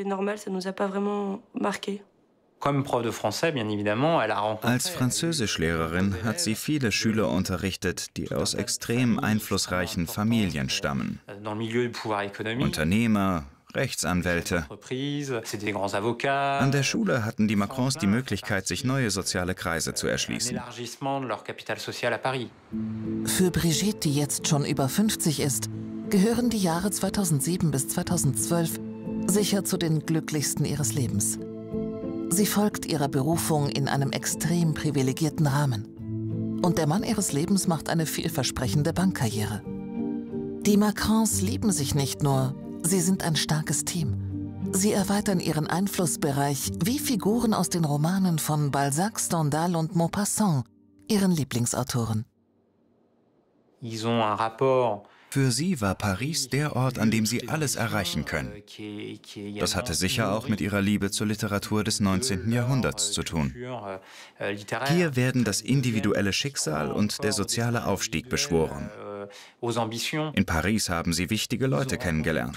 Als Französischlehrerin hat sie viele Schüler unterrichtet, die aus extrem einflussreichen Familien stammen. Unternehmer, Rechtsanwälte. An der Schule hatten die Macrons die Möglichkeit, sich neue soziale Kreise zu erschließen. Für Brigitte, die jetzt schon über 50 ist, gehören die Jahre 2007 bis 2012 sicher zu den glücklichsten ihres Lebens. Sie folgt ihrer Berufung in einem extrem privilegierten Rahmen. Und der Mann ihres Lebens macht eine vielversprechende Bankkarriere. Die Macrons lieben sich nicht nur, sie sind ein starkes Team. Sie erweitern ihren Einflussbereich wie Figuren aus den Romanen von Balzac, Stendhal und Maupassant, ihren Lieblingsautoren. Für sie war Paris der Ort, an dem sie alles erreichen können. Das hatte sicher auch mit ihrer Liebe zur Literatur des 19. Jahrhunderts zu tun. Hier werden das individuelle Schicksal und der soziale Aufstieg beschworen. In Paris haben sie wichtige Leute kennengelernt.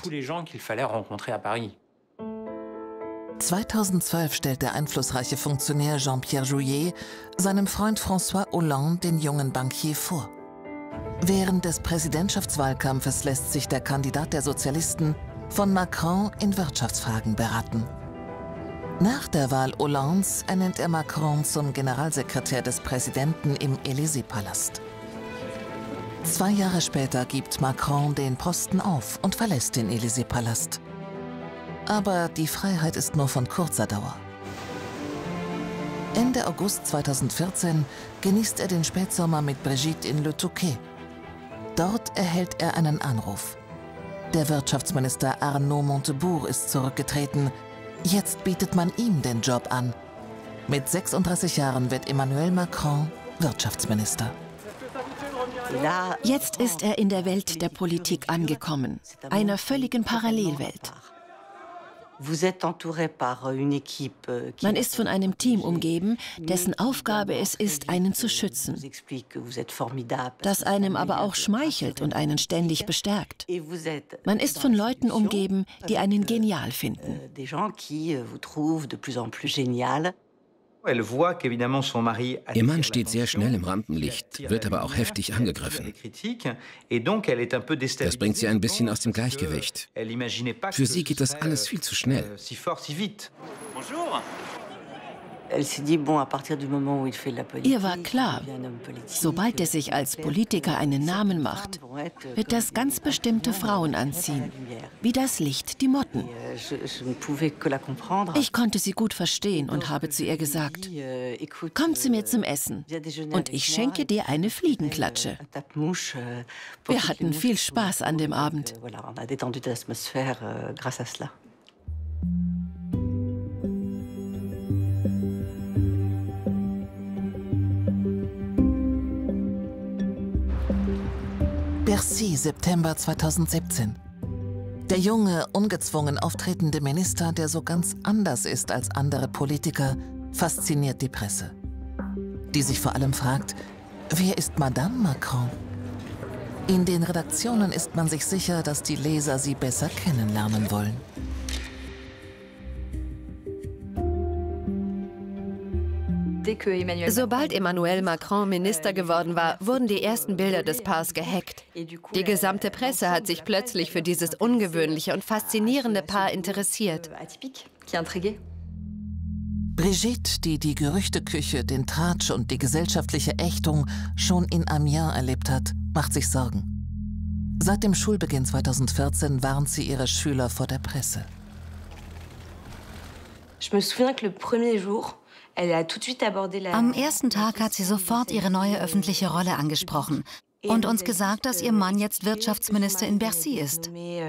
2012 stellt der einflussreiche Funktionär Jean-Pierre Jouyet seinem Freund François Hollande den jungen Bankier vor. Während des Präsidentschaftswahlkampfes lässt sich der Kandidat der Sozialisten von Macron in Wirtschaftsfragen beraten. Nach der Wahl Hollandes ernennt er Macron zum Generalsekretär des Präsidenten im Élysée-Palast. 2 Jahre später gibt Macron den Posten auf und verlässt den Élysée-Palast. Aber die Freiheit ist nur von kurzer Dauer. Ende August 2014 genießt er den Spätsommer mit Brigitte in Le Touquet. Dort erhält er einen Anruf. Der Wirtschaftsminister Arnaud Montebourg ist zurückgetreten. Jetzt bietet man ihm den Job an. Mit 36 Jahren wird Emmanuel Macron Wirtschaftsminister. Jetzt ist er in der Welt der Politik angekommen, einer völligen Parallelwelt. Man ist von einem Team umgeben, dessen Aufgabe es ist, einen zu schützen, das einem aber auch schmeichelt und einen ständig bestärkt. Man ist von Leuten umgeben, die einen genial finden. Ihr Mann steht sehr schnell im Rampenlicht, wird aber auch heftig angegriffen. Das bringt sie ein bisschen aus dem Gleichgewicht. Für sie geht das alles viel zu schnell. Ihr war klar, sobald er sich als Politiker einen Namen macht, wird das ganz bestimmte Frauen anziehen, wie das Licht die Motten. Ich konnte sie gut verstehen und habe zu ihr gesagt, komm zu mir zum Essen und ich schenke dir eine Fliegenklatsche. Wir hatten viel Spaß an dem Abend. Bercy, September 2017. Der junge, ungezwungen auftretende Minister, der so ganz anders ist als andere Politiker, fasziniert die Presse. Die sich vor allem fragt, wer ist Madame Macron? In den Redaktionen ist man sich sicher, dass die Leser sie besser kennenlernen wollen. Sobald Emmanuel Macron Minister geworden war, wurden die ersten Bilder des Paars gehackt. Die gesamte Presse hat sich plötzlich für dieses ungewöhnliche und faszinierende Paar interessiert. Brigitte, die die Gerüchteküche, den Tratsch und die gesellschaftliche Ächtung schon in Amiens erlebt hat, macht sich Sorgen. Seit dem Schulbeginn 2014 warnt sie ihre Schüler vor der Presse. Am ersten Tag hat sie sofort ihre neue öffentliche Rolle angesprochen und uns gesagt, dass ihr Mann jetzt Wirtschaftsminister in Bercy ist.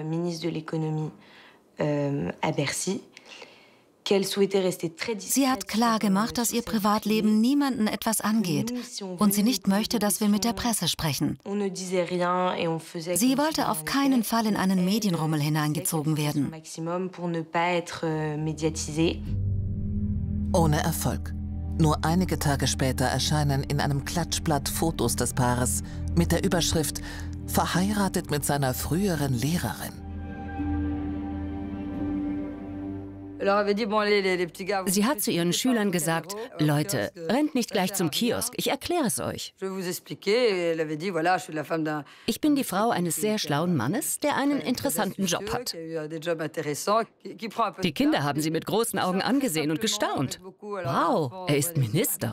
Sie hat klar gemacht, dass ihr Privatleben niemanden etwas angeht und sie nicht möchte, dass wir mit der Presse sprechen. Sie wollte auf keinen Fall in einen Medienrummel hineingezogen werden. Ohne Erfolg. Nur einige Tage später erscheinen in einem Klatschblatt Fotos des Paares mit der Überschrift »Verheiratet mit seiner früheren Lehrerin«. Sie hat zu ihren Schülern gesagt, Leute, rennt nicht gleich zum Kiosk, ich erkläre es euch. Ich bin die Frau eines sehr schlauen Mannes, der einen interessanten Job hat. Die Kinder haben sie mit großen Augen angesehen und gestaunt. Wow, er ist Minister.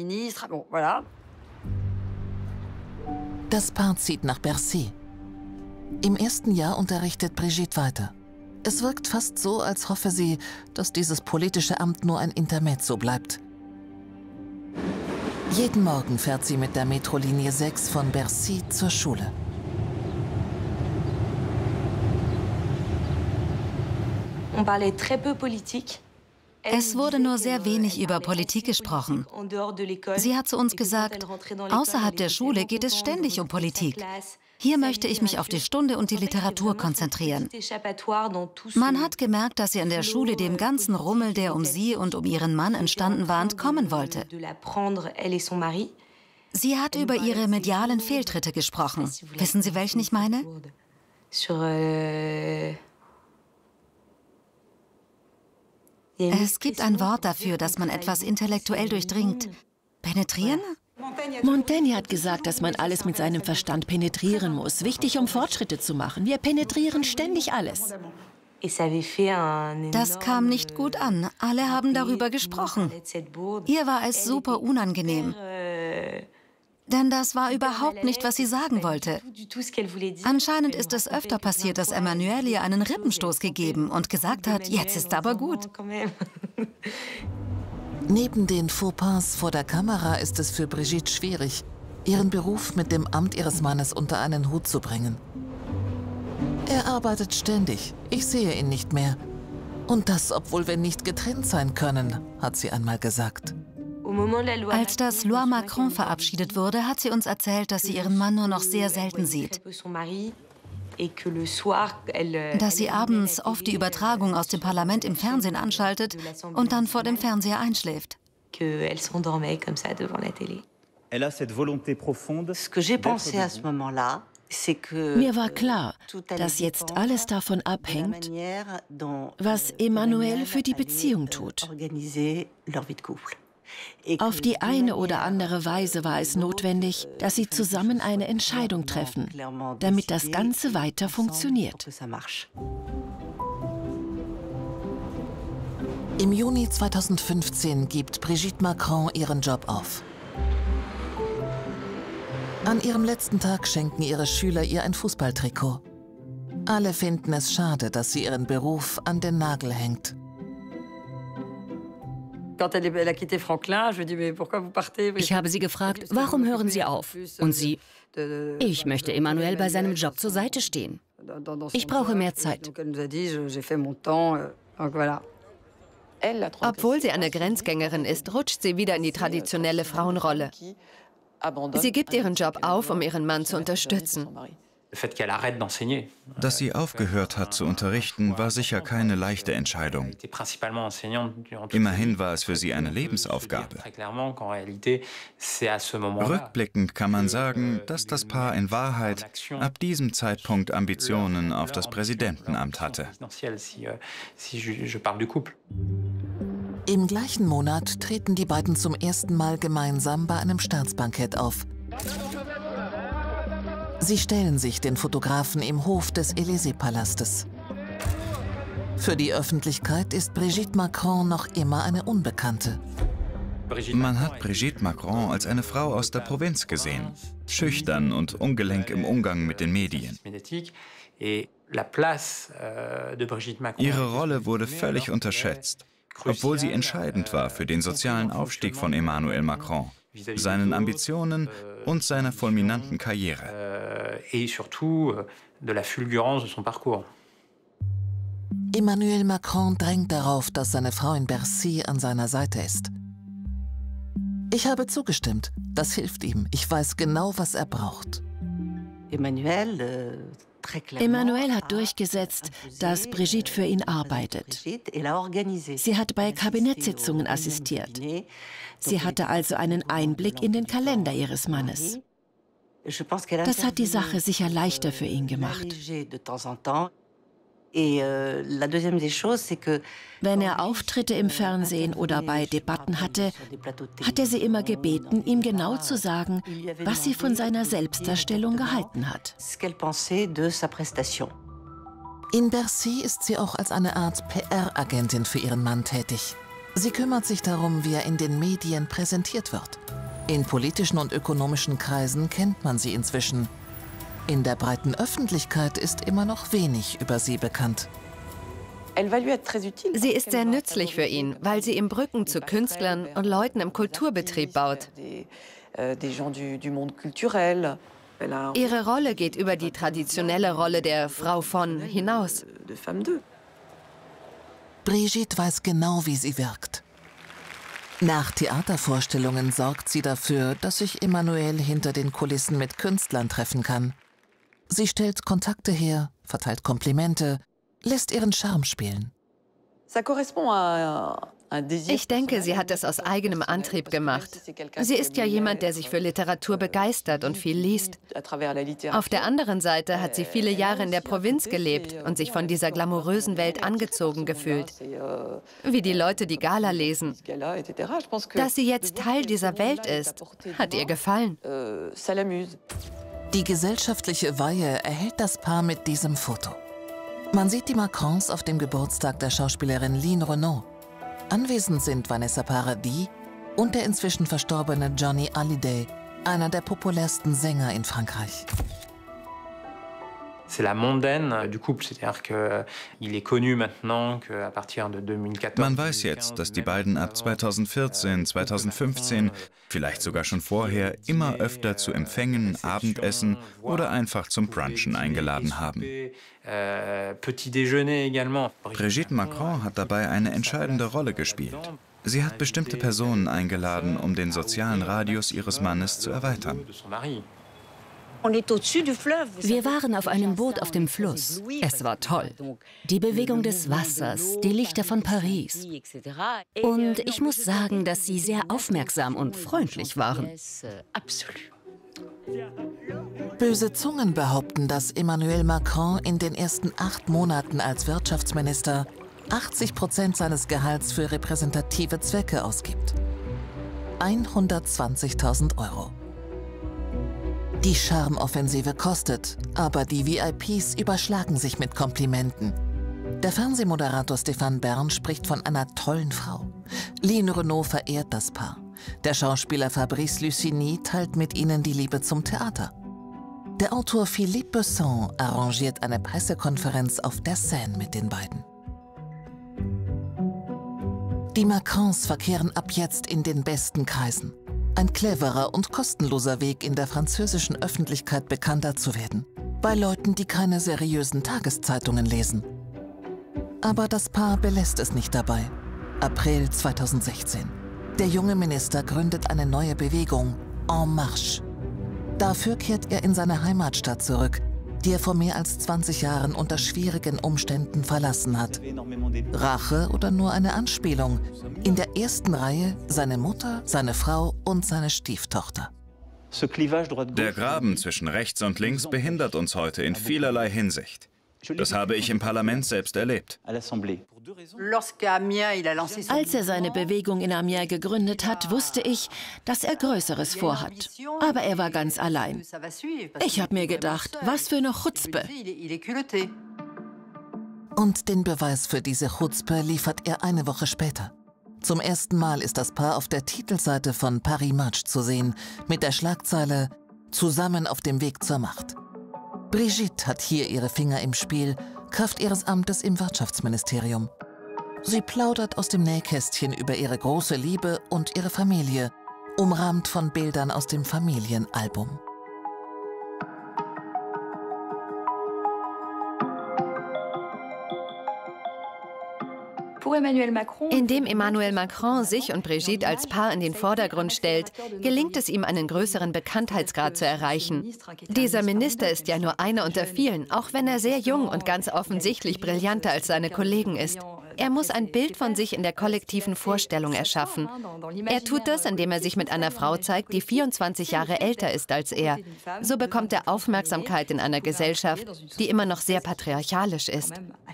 Das Paar zieht nach Bercy. Im ersten Jahr unterrichtet Brigitte weiter. Es wirkt fast so, als hoffe sie, dass dieses politische Amt nur ein Intermezzo bleibt. Jeden Morgen fährt sie mit der Metrolinie 6 von Bercy zur Schule. Es wurde nur sehr wenig über Politik gesprochen. Sie hat zu uns gesagt, außerhalb der Schule geht es ständig um Politik. Hier möchte ich mich auf die Stunde und die Literatur konzentrieren. Man hat gemerkt, dass sie an der Schule dem ganzen Rummel, der um sie und um ihren Mann entstanden war, entkommen wollte. Sie hat über ihre medialen Fehltritte gesprochen. Wissen Sie, welchen ich meine? Es gibt ein Wort dafür, dass man etwas intellektuell durchdringt. Penetrieren? Montaigne hat gesagt, dass man alles mit seinem Verstand penetrieren muss. Wichtig, um Fortschritte zu machen. Wir penetrieren ständig alles. Das kam nicht gut an. Alle haben darüber gesprochen. Ihr war es super unangenehm. Denn das war überhaupt nicht, was sie sagen wollte. Anscheinend ist es öfter passiert, dass Emmanuel ihr einen Rippenstoß gegeben und gesagt hat, jetzt ist aber gut. Neben den Fauxpas vor der Kamera ist es für Brigitte schwierig, ihren Beruf mit dem Amt ihres Mannes unter einen Hut zu bringen. Er arbeitet ständig, ich sehe ihn nicht mehr. Und das, obwohl wir nicht getrennt sein können, hat sie einmal gesagt. Als das Loi Macron verabschiedet wurde, hat sie uns erzählt, dass sie ihren Mann nur noch sehr selten sieht. Dass sie abends oft die Übertragung aus dem Parlament im Fernsehen anschaltet und dann vor dem Fernseher einschläft. Mir war klar, dass jetzt alles davon abhängt, was Emmanuel für die Beziehung tut. Auf die eine oder andere Weise war es notwendig, dass sie zusammen eine Entscheidung treffen, damit das Ganze weiter funktioniert. Im Juni 2015 gibt Brigitte Macron ihren Job auf. An ihrem letzten Tag schenken ihre Schüler ihr ein Fußballtrikot. Alle finden es schade, dass sie ihren Beruf an den Nagel hängt. Ich habe sie gefragt, warum hören Sie auf? Und sie, ich möchte Emmanuel bei seinem Job zur Seite stehen. Ich brauche mehr Zeit. Obwohl sie eine Grenzgängerin ist, rutscht sie wieder in die traditionelle Frauenrolle. Sie gibt ihren Job auf, um ihren Mann zu unterstützen. Dass sie aufgehört hat zu unterrichten, war sicher keine leichte Entscheidung. Immerhin war es für sie eine Lebensaufgabe. Rückblickend kann man sagen, dass das Paar in Wahrheit ab diesem Zeitpunkt Ambitionen auf das Präsidentenamt hatte. Im gleichen Monat treten die beiden zum ersten Mal gemeinsam bei einem Staatsbankett auf. Sie stellen sich den Fotografen im Hof des Élysée-Palastes. Für die Öffentlichkeit ist Brigitte Macron noch immer eine Unbekannte. Man hat Brigitte Macron als eine Frau aus der Provinz gesehen, schüchtern und ungelenk im Umgang mit den Medien. Ihre Rolle wurde völlig unterschätzt, obwohl sie entscheidend war für den sozialen Aufstieg von Emmanuel Macron, seinen Ambitionen und seiner fulminanten Karriere. Emmanuel Macron drängt darauf, dass seine Frau in Bercy an seiner Seite ist. Ich habe zugestimmt. Das hilft ihm. Ich weiß genau, was er braucht. Emmanuel hat durchgesetzt, dass Brigitte für ihn arbeitet. Sie hat bei Kabinettssitzungen assistiert. Sie hatte also einen Einblick in den Kalender ihres Mannes. Das hat die Sache sicher leichter für ihn gemacht. Wenn er Auftritte im Fernsehen oder bei Debatten hatte, hat er sie immer gebeten, ihm genau zu sagen, was sie von seiner Selbstdarstellung gehalten hat. In Bercy ist sie auch als eine Art PR-Agentin für ihren Mann tätig. Sie kümmert sich darum, wie er in den Medien präsentiert wird. In politischen und ökonomischen Kreisen kennt man sie inzwischen. In der breiten Öffentlichkeit ist immer noch wenig über sie bekannt. Sie ist sehr nützlich für ihn, weil sie ihm Brücken zu Künstlern und Leuten im Kulturbetrieb baut. Ihre Rolle geht über die traditionelle Rolle der Frau von hinaus. Brigitte weiß genau, wie sie wirkt. Nach Theatervorstellungen sorgt sie dafür, dass sich Emmanuel hinter den Kulissen mit Künstlern treffen kann. Sie stellt Kontakte her, verteilt Komplimente, lässt ihren Charme spielen. Ich denke, sie hat es aus eigenem Antrieb gemacht. Sie ist ja jemand, der sich für Literatur begeistert und viel liest. Auf der anderen Seite hat sie viele Jahre in der Provinz gelebt und sich von dieser glamourösen Welt angezogen gefühlt. Wie die Leute die Gala lesen. Dass sie jetzt Teil dieser Welt ist, hat ihr gefallen. Die gesellschaftliche Weihe erhält das Paar mit diesem Foto. Man sieht die Macrons auf dem Geburtstag der Schauspielerin Line Renaud. Anwesend sind Vanessa Paradis und der inzwischen verstorbene Johnny Hallyday, einer der populärsten Sänger in Frankreich. Man weiß jetzt, dass die beiden ab 2014, 2015, vielleicht sogar schon vorher, immer öfter zu Empfängen, Abendessen oder einfach zum Brunchen eingeladen haben. Brigitte Macron hat dabei eine entscheidende Rolle gespielt. Sie hat bestimmte Personen eingeladen, um den sozialen Radius ihres Mannes zu erweitern. Wir waren auf einem Boot auf dem Fluss. Es war toll. Die Bewegung des Wassers, die Lichter von Paris. Und ich muss sagen, dass sie sehr aufmerksam und freundlich waren. Böse Zungen behaupten, dass Emmanuel Macron in den ersten 8 Monaten als Wirtschaftsminister 80% seines Gehalts für repräsentative Zwecke ausgibt. 120.000 €. Die Charmoffensive kostet, aber die VIPs überschlagen sich mit Komplimenten. Der Fernsehmoderator Stéphane Bern spricht von einer tollen Frau. Line Renaud verehrt das Paar. Der Schauspieler Fabrice Lucchini teilt mit ihnen die Liebe zum Theater. Der Autor Philippe Besson arrangiert eine Pressekonferenz auf der Seine mit den beiden. Die Macrons verkehren ab jetzt in den besten Kreisen. Ein cleverer und kostenloser Weg, in der französischen Öffentlichkeit bekannter zu werden. Bei Leuten, die keine seriösen Tageszeitungen lesen. Aber das Paar belässt es nicht dabei. April 2016. Der junge Minister gründet eine neue Bewegung, En Marche. Dafür kehrt er in seine Heimatstadt zurück, die er vor mehr als 20 Jahren unter schwierigen Umständen verlassen hat. Rache oder nur eine Anspielung? In der ersten Reihe seine Mutter, seine Frau und seine Stieftochter. Der Graben zwischen rechts und links behindert uns heute in vielerlei Hinsicht. Das habe ich im Parlament selbst erlebt. Als er seine Bewegung in Amiens gegründet hat, wusste ich, dass er Größeres vorhat. Aber er war ganz allein. Ich habe mir gedacht, was für eine Chutzpe. Und den Beweis für diese Chutzpe liefert er eine Woche später. Zum ersten Mal ist das Paar auf der Titelseite von Paris Match zu sehen, mit der Schlagzeile »Zusammen auf dem Weg zur Macht«. Brigitte hat hier ihre Finger im Spiel, Kraft ihres Amtes im Wirtschaftsministerium. Sie plaudert aus dem Nähkästchen über ihre große Liebe und ihre Familie, umrahmt von Bildern aus dem Familienalbum. Indem Emmanuel Macron sich und Brigitte als Paar in den Vordergrund stellt, gelingt es ihm, einen größeren Bekanntheitsgrad zu erreichen. Dieser Minister ist ja nur einer unter vielen, auch wenn er sehr jung und ganz offensichtlich brillanter als seine Kollegen ist. Er muss ein Bild von sich in der kollektiven Vorstellung erschaffen. Er tut das, indem er sich mit einer Frau zeigt, die 24 Jahre älter ist als er. So bekommt er Aufmerksamkeit in einer Gesellschaft, die immer noch sehr patriarchalisch ist.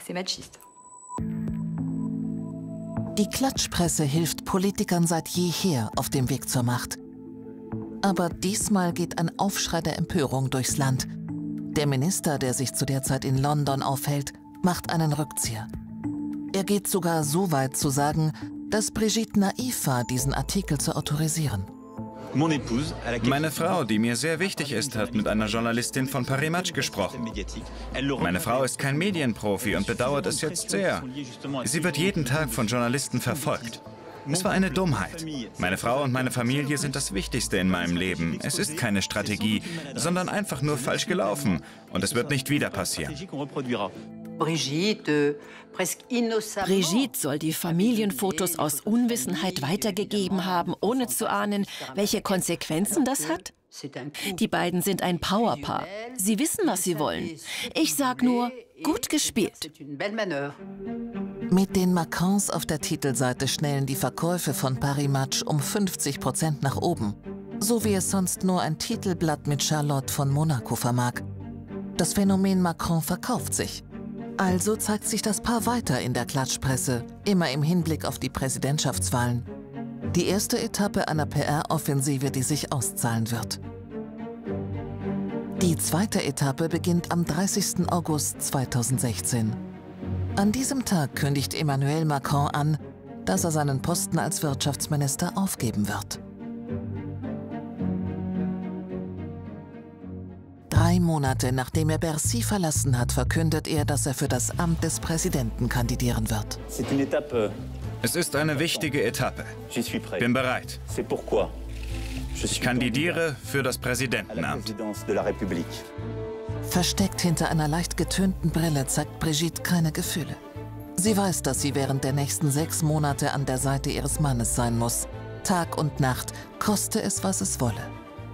Die Klatschpresse hilft Politikern seit jeher auf dem Weg zur Macht. Aber diesmal geht ein Aufschrei der Empörung durchs Land. Der Minister, der sich zu der Zeit in London aufhält, macht einen Rückzieher. Er geht sogar so weit zu sagen, dass Brigitte naiv war, diesen Artikel zu autorisieren. Meine Frau, die mir sehr wichtig ist, hat mit einer Journalistin von Paris Match gesprochen. Meine Frau ist kein Medienprofi und bedauert es jetzt sehr. Sie wird jeden Tag von Journalisten verfolgt. Es war eine Dummheit. Meine Frau und meine Familie sind das Wichtigste in meinem Leben. Es ist keine Strategie, sondern einfach nur falsch gelaufen. Und es wird nicht wieder passieren. Brigitte soll die Familienfotos aus Unwissenheit weitergegeben haben, ohne zu ahnen, welche Konsequenzen das hat? Die beiden sind ein Powerpaar. Sie wissen, was sie wollen. Ich sag nur, gut gespielt. Mit den Macrons auf der Titelseite schnellen die Verkäufe von Paris Match um 50% nach oben. So wie es sonst nur ein Titelblatt mit Charlotte von Monaco vermag. Das Phänomen Macron verkauft sich. Also zeigt sich das Paar weiter in der Klatschpresse, immer im Hinblick auf die Präsidentschaftswahlen. Die erste Etappe einer PR-Offensive, die sich auszahlen wird. Die zweite Etappe beginnt am 30. August 2016. An diesem Tag kündigt Emmanuel Macron an, dass er seinen Posten als Wirtschaftsminister aufgeben wird. 3 Monate nachdem er Bercy verlassen hat, verkündet er, dass er für das Amt des Präsidenten kandidieren wird. Es ist eine wichtige Etappe. Bin bereit. Ich kandidiere für das Präsidentenamt. Versteckt hinter einer leicht getönten Brille zeigt Brigitte keine Gefühle. Sie weiß, dass sie während der nächsten 6 Monate an der Seite ihres Mannes sein muss. Tag und Nacht, koste es, was es wolle.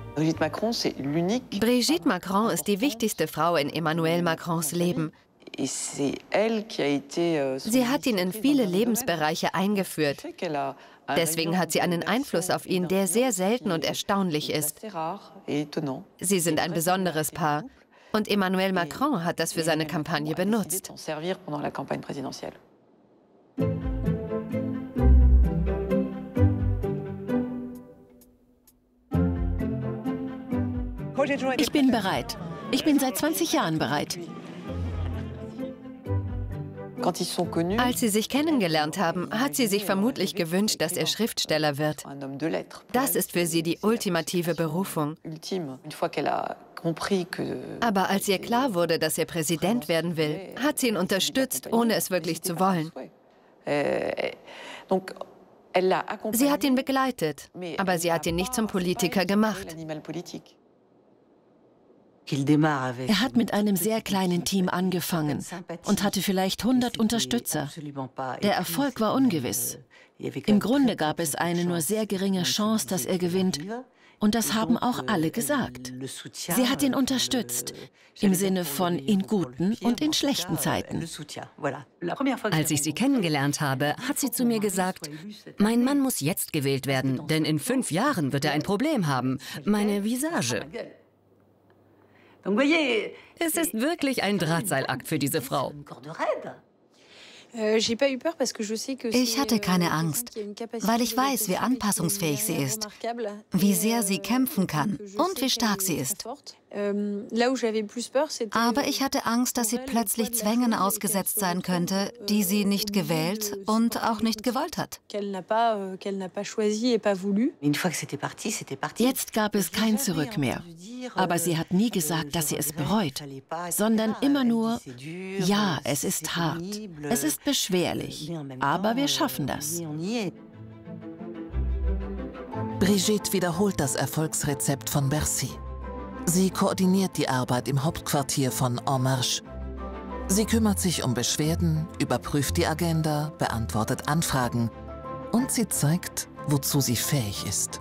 Brigitte Macron ist die wichtigste Frau in Emmanuel Macrons Leben. Sie hat ihn in viele Lebensbereiche eingeführt. Deswegen hat sie einen Einfluss auf ihn, der sehr selten und erstaunlich ist. Sie sind ein besonderes Paar. Und Emmanuel Macron hat das für seine Kampagne benutzt. Ich bin bereit. Ich bin seit 20 Jahren bereit. Als sie sich kennengelernt haben, hat sie sich vermutlich gewünscht, dass er Schriftsteller wird. Das ist für sie die ultimative Berufung. Aber als ihr klar wurde, dass er Präsident werden will, hat sie ihn unterstützt, ohne es wirklich zu wollen. Sie hat ihn begleitet, aber sie hat ihn nicht zum Politiker gemacht. Er hat mit einem sehr kleinen Team angefangen und hatte vielleicht 100 Unterstützer. Der Erfolg war ungewiss. Im Grunde gab es eine nur sehr geringe Chance, dass er gewinnt. Und das haben auch alle gesagt. Sie hat ihn unterstützt, im Sinne von in guten und in schlechten Zeiten. Als ich sie kennengelernt habe, hat sie zu mir gesagt, mein Mann muss jetzt gewählt werden, denn in 5 Jahren wird er ein Problem haben. Meine Visage. Es ist wirklich ein Drahtseilakt für diese Frau. Ich hatte keine Angst, weil ich weiß, wie anpassungsfähig sie ist, wie sehr sie kämpfen kann und wie stark sie ist. Aber ich hatte Angst, dass sie plötzlich Zwängen ausgesetzt sein könnte, die sie nicht gewählt und auch nicht gewollt hat. Jetzt gab es kein Zurück mehr. Aber sie hat nie gesagt, dass sie es bereut, sondern immer nur, ja, es ist hart, es ist beschwerlich, aber wir schaffen das. Brigitte wiederholt das Erfolgsrezept von Bercy. Sie koordiniert die Arbeit im Hauptquartier von En Marche. Sie kümmert sich um Beschwerden, überprüft die Agenda, beantwortet Anfragen und sie zeigt, wozu sie fähig ist.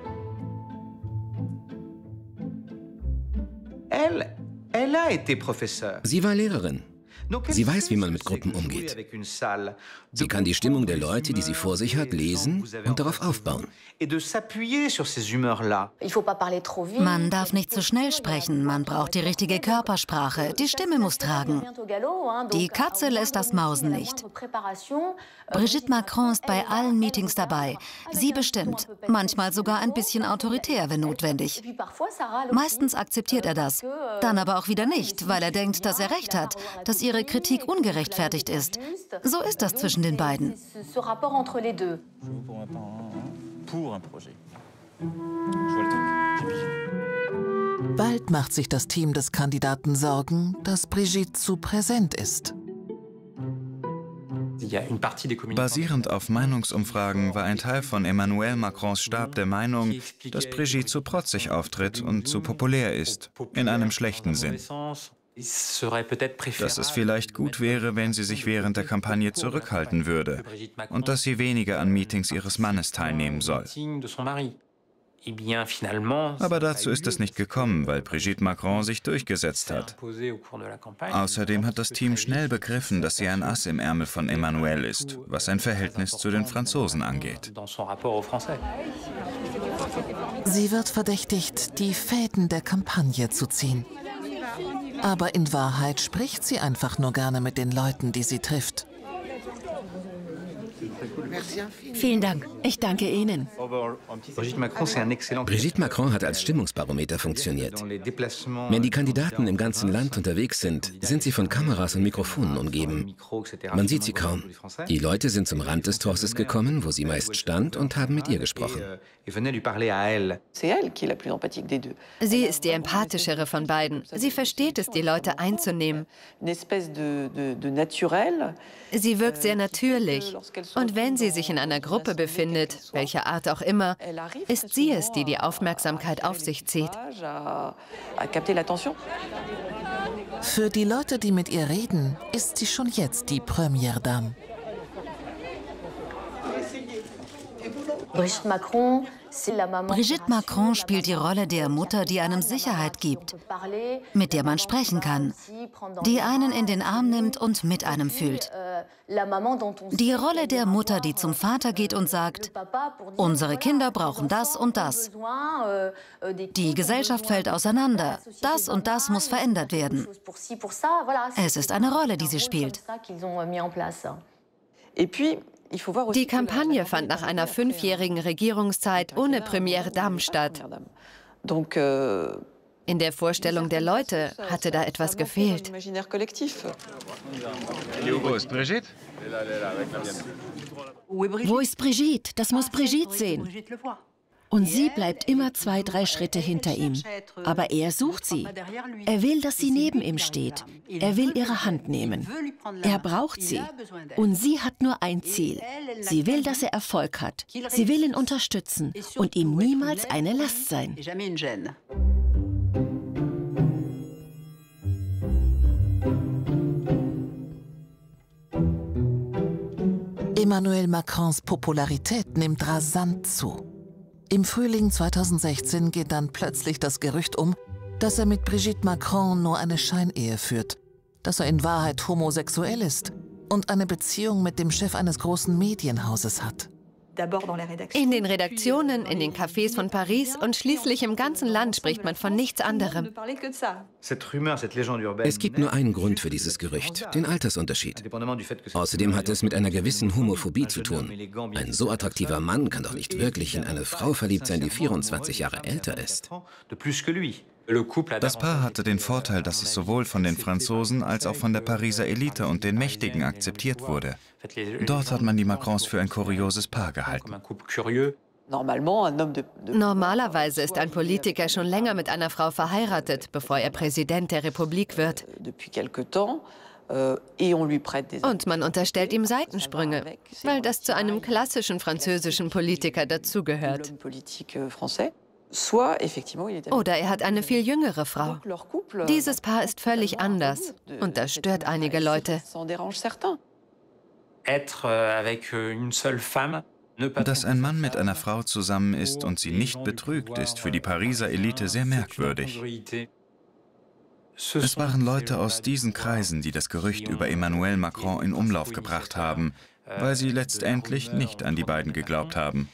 Sie war Lehrerin. Sie weiß, wie man mit Gruppen umgeht. Sie kann die Stimmung der Leute, die sie vor sich hat, lesen und darauf aufbauen. Man darf nicht zu schnell sprechen, man braucht die richtige Körpersprache, die Stimme muss tragen. Die Katze lässt das Mausen nicht. Brigitte Macron ist bei allen Meetings dabei. Sie bestimmt, manchmal sogar ein bisschen autoritär, wenn notwendig. Meistens akzeptiert er das, dann aber auch wieder nicht, weil er denkt, dass er recht hat, dass ihre Kritik ungerechtfertigt ist. So ist das zwischen den beiden. Bald macht sich das Team des Kandidaten Sorgen, dass Brigitte zu präsent ist. Basierend auf Meinungsumfragen war ein Teil von Emmanuel Macrons Stab der Meinung, dass Brigitte zu protzig auftritt und zu populär ist, in einem schlechten Sinn. Dass es vielleicht gut wäre, wenn sie sich während der Kampagne zurückhalten würde und dass sie weniger an Meetings ihres Mannes teilnehmen soll. Aber dazu ist es nicht gekommen, weil Brigitte Macron sich durchgesetzt hat. Außerdem hat das Team schnell begriffen, dass sie ein Ass im Ärmel von Emmanuel ist, was sein Verhältnis zu den Franzosen angeht. Sie wird verdächtigt, die Fäden der Kampagne zu ziehen. Aber in Wahrheit spricht sie einfach nur gerne mit den Leuten, die sie trifft. Vielen Dank. Ich danke Ihnen. Brigitte Macron hat als Stimmungsbarometer funktioniert. Wenn die Kandidaten im ganzen Land unterwegs sind, sind sie von Kameras und Mikrofonen umgeben. Man sieht sie kaum. Die Leute sind zum Rand des Torses gekommen, wo sie meist stand, und haben mit ihr gesprochen. Sie ist die empathischere von beiden. Sie versteht es, die Leute einzunehmen. Sie wirkt sehr natürlich. Und wenn sie sich in einer Gruppe befindet, welcher Art auch immer, ist sie es, die die Aufmerksamkeit auf sich zieht. Für die Leute, die mit ihr reden, ist sie schon jetzt die Première Dame. Brigitte Macron spielt die Rolle der Mutter, die einem Sicherheit gibt, mit der man sprechen kann, die einen in den Arm nimmt und mit einem fühlt. Die Rolle der Mutter, die zum Vater geht und sagt, unsere Kinder brauchen das und das. Die Gesellschaft fällt auseinander. Das und das muss verändert werden. Es ist eine Rolle, die sie spielt. Die Kampagne fand nach einer 5-jährigen Regierungszeit ohne Première Dame statt. In der Vorstellung der Leute hatte da etwas gefehlt. Wo ist Brigitte? Wo ist Brigitte? Das muss Brigitte sehen. Und sie bleibt immer 2, 3 Schritte hinter ihm. Aber er sucht sie. Er will, dass sie neben ihm steht. Er will ihre Hand nehmen. Er braucht sie. Und sie hat nur ein Ziel. Sie will, dass er Erfolg hat. Sie will ihn unterstützen und ihm niemals eine Last sein. Emmanuel Macrons Popularität nimmt rasant zu. Im Frühling 2016 geht dann plötzlich das Gerücht um, dass er mit Brigitte Macron nur eine Scheinehe führt, dass er in Wahrheit homosexuell ist und eine Beziehung mit dem Chef eines großen Medienhauses hat. In den Redaktionen, in den Cafés von Paris und schließlich im ganzen Land spricht man von nichts anderem. Es gibt nur einen Grund für dieses Gerücht, den Altersunterschied. Außerdem hat es mit einer gewissen Homophobie zu tun. Ein so attraktiver Mann kann doch nicht wirklich in eine Frau verliebt sein, die 24 Jahre älter ist. Das Paar hatte den Vorteil, dass es sowohl von den Franzosen als auch von der Pariser Elite und den Mächtigen akzeptiert wurde. Dort hat man die Macrons für ein kurioses Paar gehalten. Normalerweise ist ein Politiker schon länger mit einer Frau verheiratet, bevor er Präsident der Republik wird. Und man unterstellt ihm Seitensprünge, weil das zu einem klassischen französischen Politiker dazugehört. Oder er hat eine viel jüngere Frau. Dieses Paar ist völlig anders und das stört einige Leute. Dass ein Mann mit einer Frau zusammen ist und sie nicht betrügt, ist für die Pariser Elite sehr merkwürdig. Es waren Leute aus diesen Kreisen, die das Gerücht über Emmanuel Macron in Umlauf gebracht haben, weil sie letztendlich nicht an die beiden geglaubt haben.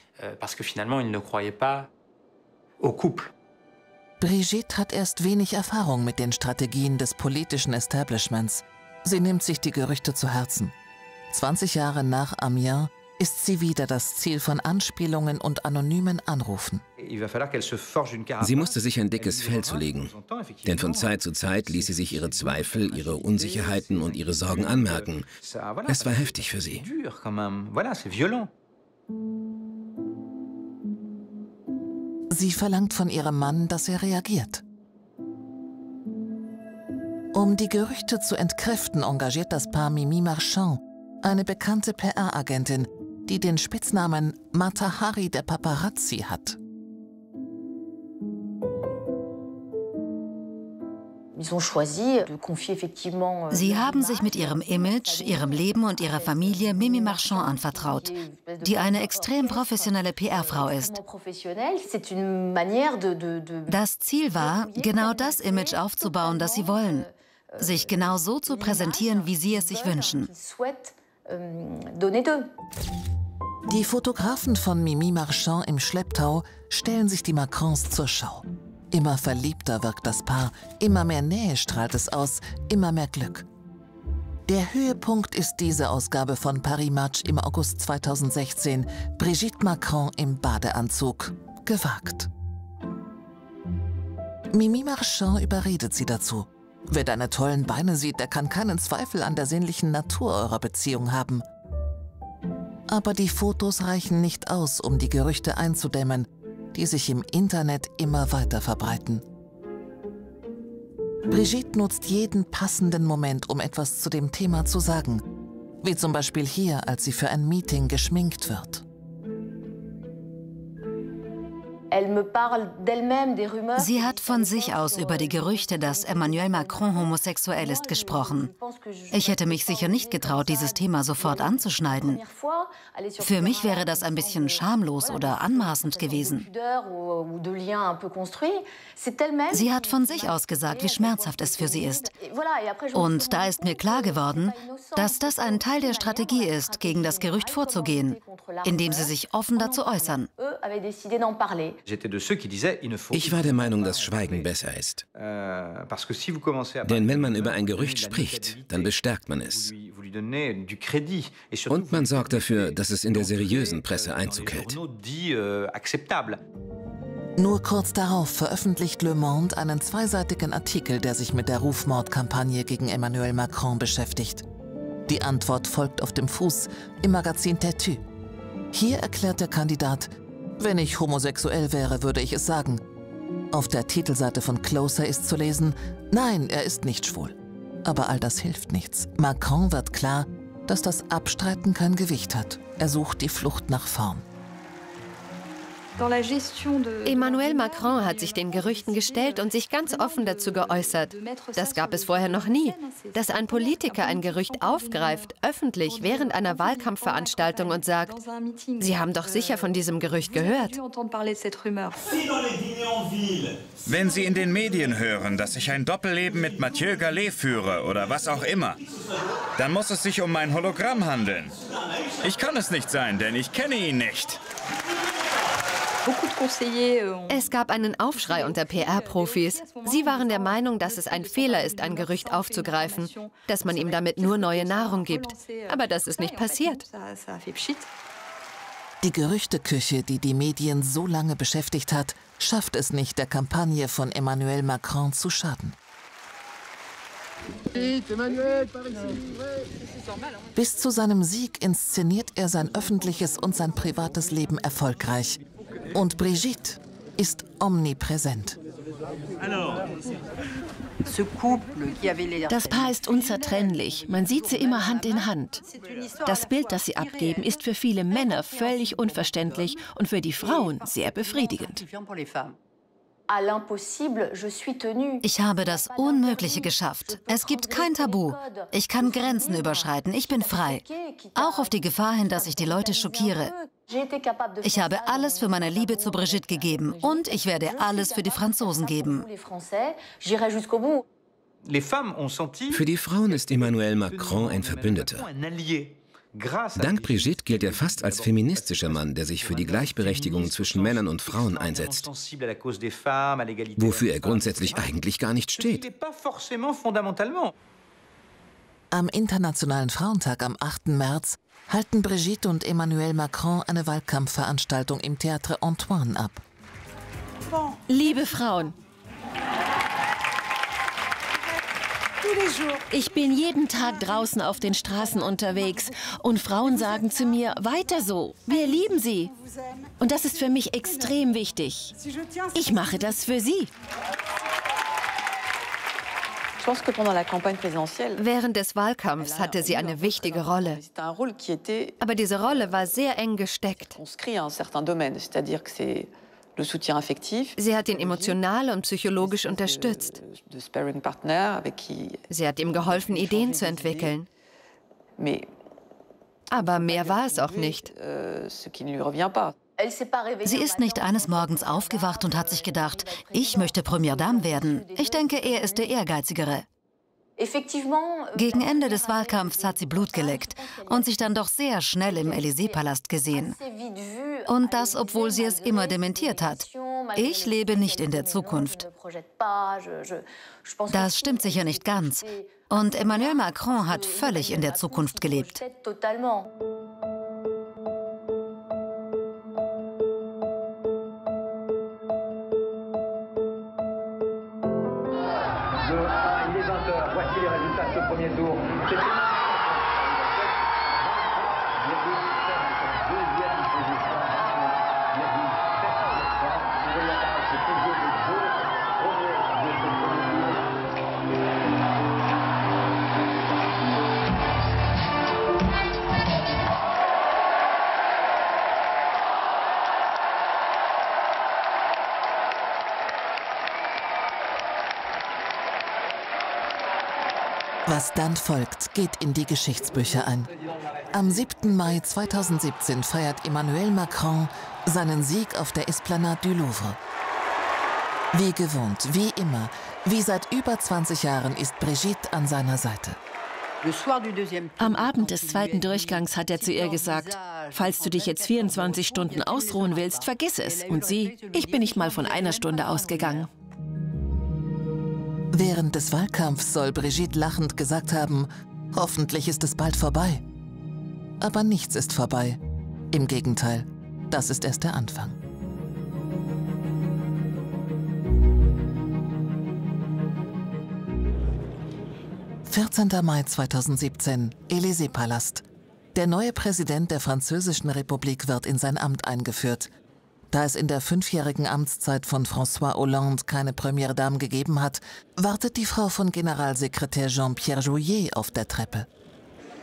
Brigitte hat erst wenig Erfahrung mit den Strategien des politischen Establishments. Sie nimmt sich die Gerüchte zu Herzen. 20 Jahre nach Amiens ist sie wieder das Ziel von Anspielungen und anonymen Anrufen. Sie musste sich ein dickes Fell zulegen, denn von Zeit zu Zeit ließ sie sich ihre Zweifel, ihre Unsicherheiten und ihre Sorgen anmerken. Es war heftig für sie. Sie verlangt von ihrem Mann, dass er reagiert. Um die Gerüchte zu entkräften, engagiert das Paar Mimi Marchand, eine bekannte PR-Agentin, die den Spitznamen Mata Hari der Paparazzi hat. Sie haben sich mit ihrem Image, ihrem Leben und ihrer Familie Mimi Marchand anvertraut, die eine extrem professionelle PR-Frau ist. Das Ziel war, genau das Image aufzubauen, das sie wollen. Sich genau so zu präsentieren, wie sie es sich wünschen. Die Fotografen von Mimi Marchand im Schlepptau stellen sich die Macrons zur Schau. Immer verliebter wirkt das Paar, immer mehr Nähe strahlt es aus, immer mehr Glück. Der Höhepunkt ist diese Ausgabe von Paris Match im August 2016. Brigitte Macron im Badeanzug. Gewagt. Mimi Marchand überredet sie dazu. Wer deine tollen Beine sieht, der kann keinen Zweifel an der sinnlichen Natur eurer Beziehung haben. Aber die Fotos reichen nicht aus, um die Gerüchte einzudämmen, die sich im Internet immer weiter verbreiten. Brigitte nutzt jeden passenden Moment, um etwas zu dem Thema zu sagen. Wie zum Beispiel hier, als sie für ein Meeting geschminkt wird. Sie hat von sich aus über die Gerüchte, dass Emmanuel Macron homosexuell ist, gesprochen. Ich hätte mich sicher nicht getraut, dieses Thema sofort anzuschneiden. Für mich wäre das ein bisschen schamlos oder anmaßend gewesen. Sie hat von sich aus gesagt, wie schmerzhaft es für sie ist. Und da ist mir klar geworden, dass das ein Teil der Strategie ist, gegen das Gerücht vorzugehen, indem sie sich offen dazu äußern. Ich war der Meinung, dass Schweigen besser ist. Denn wenn man über ein Gerücht spricht, dann bestärkt man es. Und man sorgt dafür, dass es in der seriösen Presse Einzug hält. Nur kurz darauf veröffentlicht Le Monde einen zweiseitigen Artikel, der sich mit der Rufmordkampagne gegen Emmanuel Macron beschäftigt. Die Antwort folgt auf dem Fuß im Magazin Têtu. Hier erklärt der Kandidat: Wenn ich homosexuell wäre, würde ich es sagen. Auf der Titelseite von Closer ist zu lesen: Nein, er ist nicht schwul. Aber all das hilft nichts. Macron wird klar, dass das Abstreiten kein Gewicht hat. Er sucht die Flucht nach vorn. Emmanuel Macron hat sich den Gerüchten gestellt und sich ganz offen dazu geäußert. Das gab es vorher noch nie. Dass ein Politiker ein Gerücht aufgreift, öffentlich während einer Wahlkampfveranstaltung und sagt, Sie haben doch sicher von diesem Gerücht gehört. Wenn Sie in den Medien hören, dass ich ein Doppelleben mit Mathieu Gallet führe oder was auch immer, dann muss es sich um mein Hologramm handeln. Ich kann es nicht sein, denn ich kenne ihn nicht. Es gab einen Aufschrei unter PR-Profis. Sie waren der Meinung, dass es ein Fehler ist, ein Gerücht aufzugreifen, dass man ihm damit nur neue Nahrung gibt. Aber das ist nicht passiert. Die Gerüchteküche, die die Medien so lange beschäftigt hat, schafft es nicht, der Kampagne von Emmanuel Macron zu schaden. Bis zu seinem Sieg inszeniert er sein öffentliches und sein privates Leben erfolgreich. Und Brigitte ist omnipräsent. Das Paar ist unzertrennlich. Man sieht sie immer Hand in Hand. Das Bild, das sie abgeben, ist für viele Männer völlig unverständlich und für die Frauen sehr befriedigend. Ich habe das Unmögliche geschafft. Es gibt kein Tabu. Ich kann Grenzen überschreiten. Ich bin frei. Auch auf die Gefahr hin, dass ich die Leute schockiere. Ich habe alles für meine Liebe zu Brigitte gegeben. Und ich werde alles für die Franzosen geben. Für die Frauen ist Emmanuel Macron ein Verbündeter. Dank Brigitte gilt er fast als feministischer Mann, der sich für die Gleichberechtigung zwischen Männern und Frauen einsetzt, wofür er grundsätzlich eigentlich gar nicht steht. Am Internationalen Frauentag am 8. März halten Brigitte und Emmanuel Macron eine Wahlkampfveranstaltung im Théâtre Antoine ab. Liebe Frauen, ich bin jeden Tag draußen auf den Straßen unterwegs und Frauen sagen zu mir, weiter so, wir lieben Sie. Und das ist für mich extrem wichtig. Ich mache das für Sie. Während des Wahlkampfs hatte sie eine wichtige Rolle. Aber diese Rolle war sehr eng gesteckt. Sie hat ihn emotional und psychologisch unterstützt. Sie hat ihm geholfen, Ideen zu entwickeln. Aber mehr war es auch nicht. Sie ist nicht eines Morgens aufgewacht und hat sich gedacht, ich möchte Première Dame werden. Ich denke, er ist der Ehrgeizigere. Gegen Ende des Wahlkampfs hat sie Blut geleckt und sich dann doch sehr schnell im Élysée-Palast gesehen. Und das, obwohl sie es immer dementiert hat. Ich lebe nicht in der Zukunft. Das stimmt sicher nicht ganz. Und Emmanuel Macron hat völlig in der Zukunft gelebt. Was dann folgt, geht in die Geschichtsbücher ein. Am 7. Mai 2017 feiert Emmanuel Macron seinen Sieg auf der Esplanade du Louvre. Wie gewohnt, wie immer, wie seit über 20 Jahren ist Brigitte an seiner Seite. Am Abend des zweiten Durchgangs hat er zu ihr gesagt, falls du dich jetzt 24 Stunden ausruhen willst, vergiss es. Und sie, ich bin nicht mal von einer Stunde ausgegangen. Während des Wahlkampfs soll Brigitte lachend gesagt haben, hoffentlich ist es bald vorbei. Aber nichts ist vorbei. Im Gegenteil, das ist erst der Anfang. »14. Mai 2017, Élysée-Palast. Der neue Präsident der Französischen Republik wird in sein Amt eingeführt. Da es in der 5-jährigen Amtszeit von François Hollande keine Première Dame gegeben hat, wartet die Frau von Generalsekretär Jean-Pierre Jouyet auf der Treppe.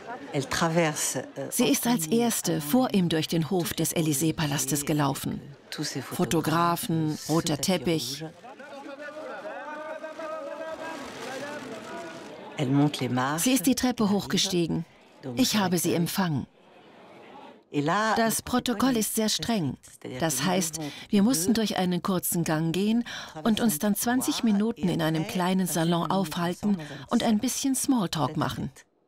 Sie ist als Erste vor ihm durch den Hof des Élysée-Palastes gelaufen. Fotografen, roter Teppich. Sie ist die Treppe hochgestiegen. Ich habe sie empfangen. Das Protokoll ist sehr streng. Das heißt, wir mussten durch einen kurzen Gang gehen und uns dann 20 Minuten in einem kleinen Salon aufhalten und ein bisschen Smalltalk machen.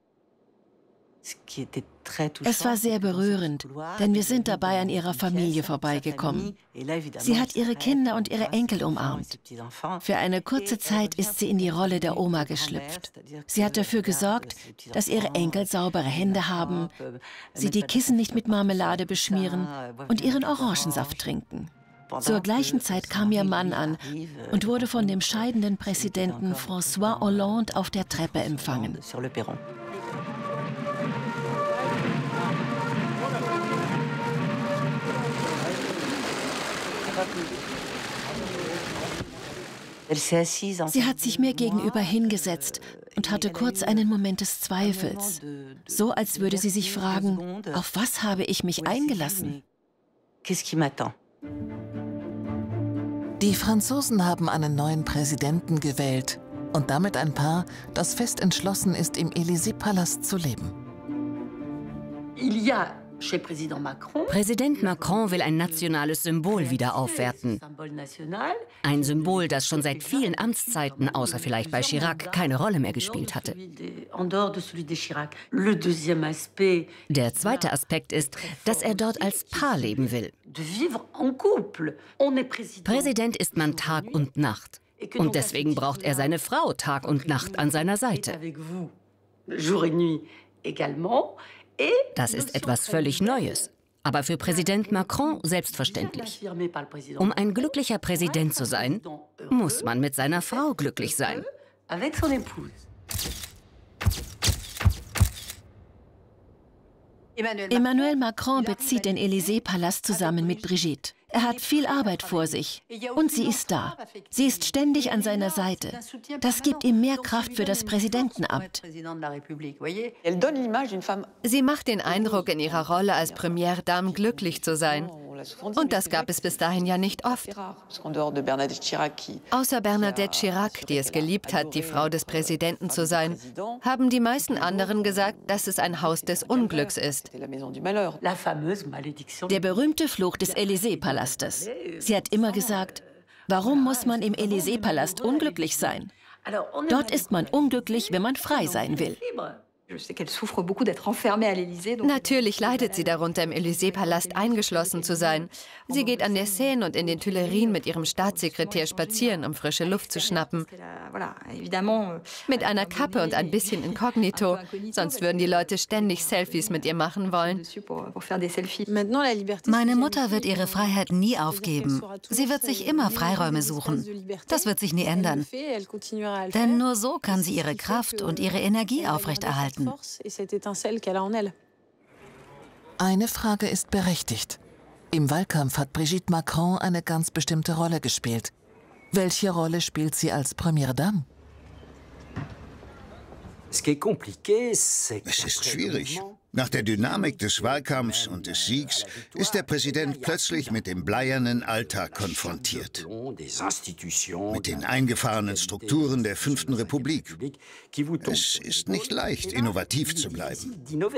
Es war sehr berührend, denn wir sind dabei an ihrer Familie vorbeigekommen. Sie hat ihre Kinder und ihre Enkel umarmt. Für eine kurze Zeit ist sie in die Rolle der Oma geschlüpft. Sie hat dafür gesorgt, dass ihre Enkel saubere Hände haben, sie die Kissen nicht mit Marmelade beschmieren und ihren Orangensaft trinken. Zur gleichen Zeit kam ihr Mann an und wurde von dem scheidenden Präsidenten François Hollande auf der Treppe empfangen. Sie hat sich mir gegenüber hingesetzt und hatte kurz einen Moment des Zweifels. So als würde sie sich fragen, auf was habe ich mich eingelassen? Die Franzosen haben einen neuen Präsidenten gewählt und damit ein Paar, das fest entschlossen ist, im Élysée-Palast zu leben. Präsident Macron will ein nationales Symbol wieder aufwerten. Ein Symbol, das schon seit vielen Amtszeiten, außer vielleicht bei Chirac, keine Rolle mehr gespielt hatte. Der zweite Aspekt ist, dass er dort als Paar leben will. Präsident ist man Tag und Nacht. Und deswegen braucht er seine Frau Tag und Nacht an seiner Seite. Das ist etwas völlig Neues, aber für Präsident Macron selbstverständlich. Um ein glücklicher Präsident zu sein, muss man mit seiner Frau glücklich sein. Emmanuel Macron bezieht den Élysée-Palast zusammen mit Brigitte. Er hat viel Arbeit vor sich und sie ist da. Sie ist ständig an seiner Seite. Das gibt ihm mehr Kraft für das Präsidentenamt. Sie macht den Eindruck, in ihrer Rolle als Première Dame glücklich zu sein. Und das gab es bis dahin ja nicht oft. Außer Bernadette Chirac, die es geliebt hat, die Frau des Präsidenten zu sein, haben die meisten anderen gesagt, dass es ein Haus des Unglücks ist. Der berühmte Fluch des Élysée-Palastes. Sie hat immer gesagt, warum muss man im Élysée-Palast unglücklich sein? Dort ist man unglücklich, wenn man frei sein will. Natürlich leidet sie darunter, im Élysée-Palast eingeschlossen zu sein. Sie geht an der Seine und in den Tuilerien mit ihrem Staatssekretär spazieren, um frische Luft zu schnappen. Mit einer Kappe und ein bisschen inkognito, sonst würden die Leute ständig Selfies mit ihr machen wollen. Meine Mutter wird ihre Freiheit nie aufgeben. Sie wird sich immer Freiräume suchen. Das wird sich nie ändern. Denn nur so kann sie ihre Kraft und ihre Energie aufrechterhalten. Eine Frage ist berechtigt. Im Wahlkampf hat Brigitte Macron eine ganz bestimmte Rolle gespielt. Welche Rolle spielt sie als Première Dame? Es ist schwierig. Nach der Dynamik des Wahlkampfs und des Siegs ist der Präsident plötzlich mit dem bleiernen Alltag konfrontiert. Mit den eingefahrenen Strukturen der 5. Republik. Es ist nicht leicht, innovativ zu bleiben.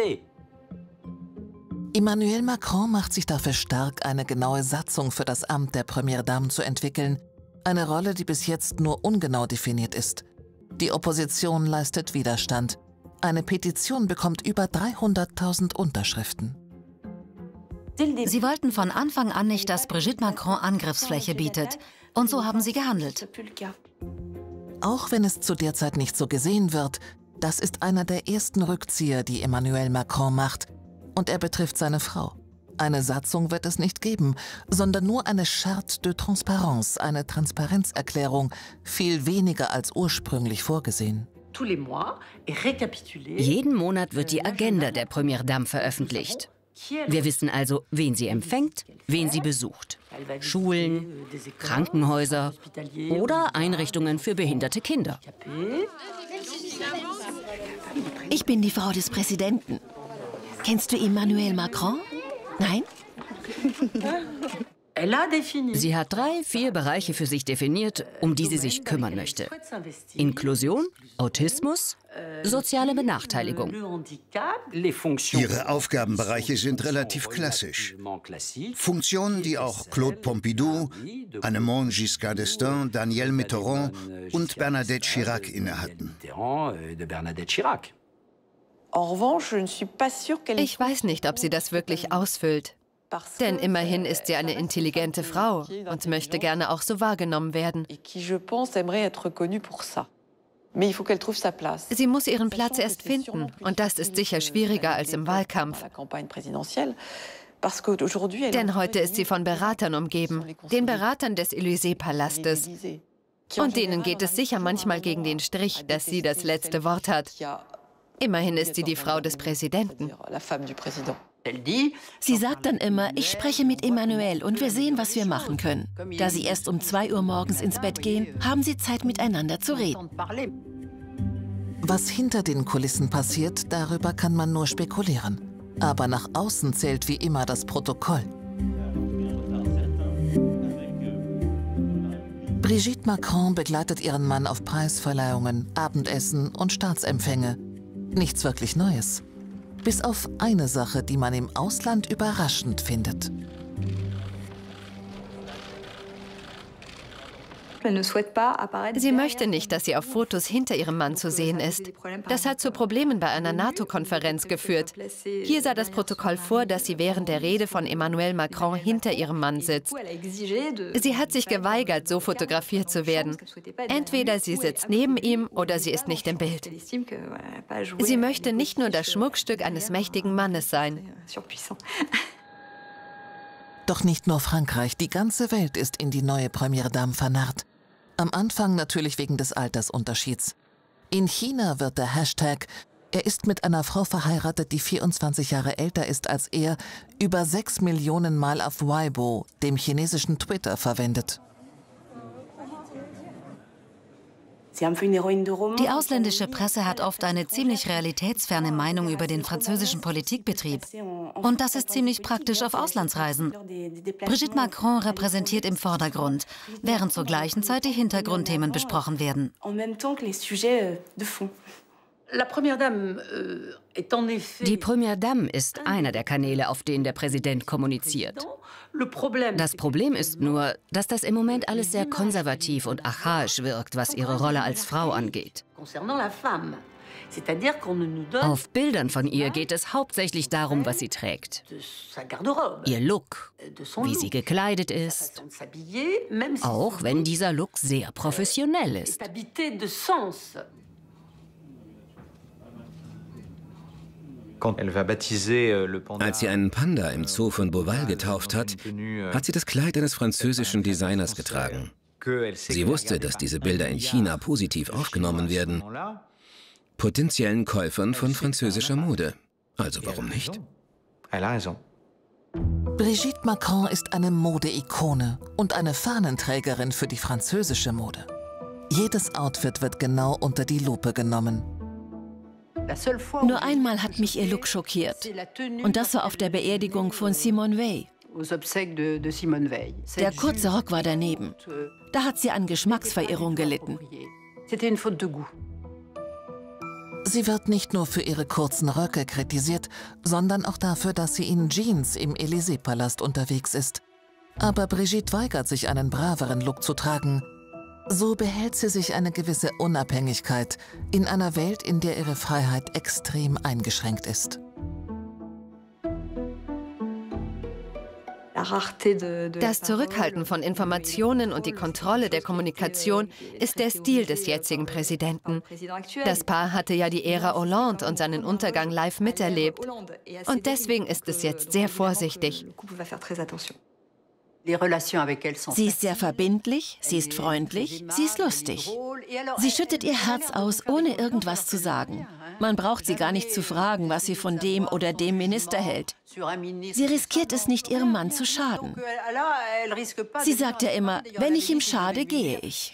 Emmanuel Macron macht sich dafür stark, eine genaue Satzung für das Amt der Première Dame zu entwickeln. Eine Rolle, die bis jetzt nur ungenau definiert ist. Die Opposition leistet Widerstand. Eine Petition bekommt über 300.000 Unterschriften. Sie wollten von Anfang an nicht, dass Brigitte Macron Angriffsfläche bietet. Und so haben sie gehandelt. Auch wenn es zu der Zeit nicht so gesehen wird, das ist einer der ersten Rückzieher, die Emmanuel Macron macht. Und er betrifft seine Frau. Eine Satzung wird es nicht geben, sondern nur eine Charte de Transparence, eine Transparenzerklärung, viel weniger als ursprünglich vorgesehen. Jeden Monat wird die Agenda der Première Dame veröffentlicht. Wir wissen also, wen sie empfängt, wen sie besucht. Schulen, Krankenhäuser oder Einrichtungen für behinderte Kinder. Ich bin die Frau des Präsidenten. Kennst du Emmanuel Macron? Nein? Sie hat 3, 4 Bereiche für sich definiert, um die sie sich kümmern möchte. Inklusion, Autismus, soziale Benachteiligung. Ihre Aufgabenbereiche sind relativ klassisch. Funktionen, die auch Claude Pompidou, Annemone Giscard d'Estaing, Danielle Mitterrand und Bernadette Chirac innehatten. Ich weiß nicht, ob sie das wirklich ausfüllt. Denn immerhin ist sie eine intelligente Frau und möchte gerne auch so wahrgenommen werden. Sie muss ihren Platz erst finden und das ist sicher schwieriger als im Wahlkampf. Denn heute ist sie von Beratern umgeben, den Beratern des Élysée-Palastes. Und denen geht es sicher manchmal gegen den Strich, dass sie das letzte Wort hat. Immerhin ist sie die Frau des Präsidenten. Sie sagt dann immer, ich spreche mit Emmanuel und wir sehen, was wir machen können. Da sie erst um 2 Uhr morgens ins Bett gehen, haben sie Zeit, miteinander zu reden. Was hinter den Kulissen passiert, darüber kann man nur spekulieren. Aber nach außen zählt wie immer das Protokoll. Brigitte Macron begleitet ihren Mann auf Preisverleihungen, Abendessen und Staatsempfänge. Nichts wirklich Neues. Bis auf eine Sache, die man im Ausland überraschend findet. Sie möchte nicht, dass sie auf Fotos hinter ihrem Mann zu sehen ist. Das hat zu Problemen bei einer NATO-Konferenz geführt. Hier sah das Protokoll vor, dass sie während der Rede von Emmanuel Macron hinter ihrem Mann sitzt. Sie hat sich geweigert, so fotografiert zu werden. Entweder sie sitzt neben ihm oder sie ist nicht im Bild. Sie möchte nicht nur das Schmuckstück eines mächtigen Mannes sein. Doch nicht nur Frankreich, die ganze Welt ist in die neue Première Dame vernarrt. Am Anfang natürlich wegen des Altersunterschieds. In China wird der Hashtag „Er ist mit einer Frau verheiratet, die 24 Jahre älter ist als er" über 6 Millionen Mal auf Weibo, dem chinesischen Twitter, verwendet. Die ausländische Presse hat oft eine ziemlich realitätsferne Meinung über den französischen Politikbetrieb. Und das ist ziemlich praktisch auf Auslandsreisen. Brigitte Macron repräsentiert im Vordergrund, während zur gleichen Zeit die Hintergrundthemen besprochen werden. Die Première Dame ist einer der Kanäle, auf denen der Präsident kommuniziert. Das Problem ist nur, dass das im Moment alles sehr konservativ und archaisch wirkt, was ihre Rolle als Frau angeht. Auf Bildern von ihr geht es hauptsächlich darum, was sie trägt. Ihr Look, wie sie gekleidet ist, auch wenn dieser Look sehr professionell ist. Als sie einen Panda im Zoo von Beauval getauft hat, hat sie das Kleid eines französischen Designers getragen. Sie wusste, dass diese Bilder in China positiv aufgenommen werden. Potenziellen Käufern von französischer Mode. Also warum nicht? Brigitte Macron ist eine Modeikone und eine Fahnenträgerin für die französische Mode. Jedes Outfit wird genau unter die Lupe genommen. Nur einmal hat mich ihr Look schockiert. Und das war auf der Beerdigung von Simone Weil. Der kurze Rock war daneben. Da hat sie an Geschmacksverirrung gelitten. Sie wird nicht nur für ihre kurzen Röcke kritisiert, sondern auch dafür, dass sie in Jeans im Élysée-Palast unterwegs ist. Aber Brigitte weigert sich, einen braveren Look zu tragen. So behält sie sich eine gewisse Unabhängigkeit in einer Welt, in der ihre Freiheit extrem eingeschränkt ist. Das Zurückhalten von Informationen und die Kontrolle der Kommunikation ist der Stil des jetzigen Präsidenten. Das Paar hatte ja die Ära Hollande und seinen Untergang live miterlebt. Und deswegen ist es jetzt sehr vorsichtig. Sie ist sehr verbindlich, sie ist freundlich, sie ist lustig. Sie schüttet ihr Herz aus, ohne irgendwas zu sagen. Man braucht sie gar nicht zu fragen, was sie von dem oder dem Minister hält. Sie riskiert es nicht, ihrem Mann zu schaden. Sie sagt ja immer, wenn ich ihm schade, gehe ich.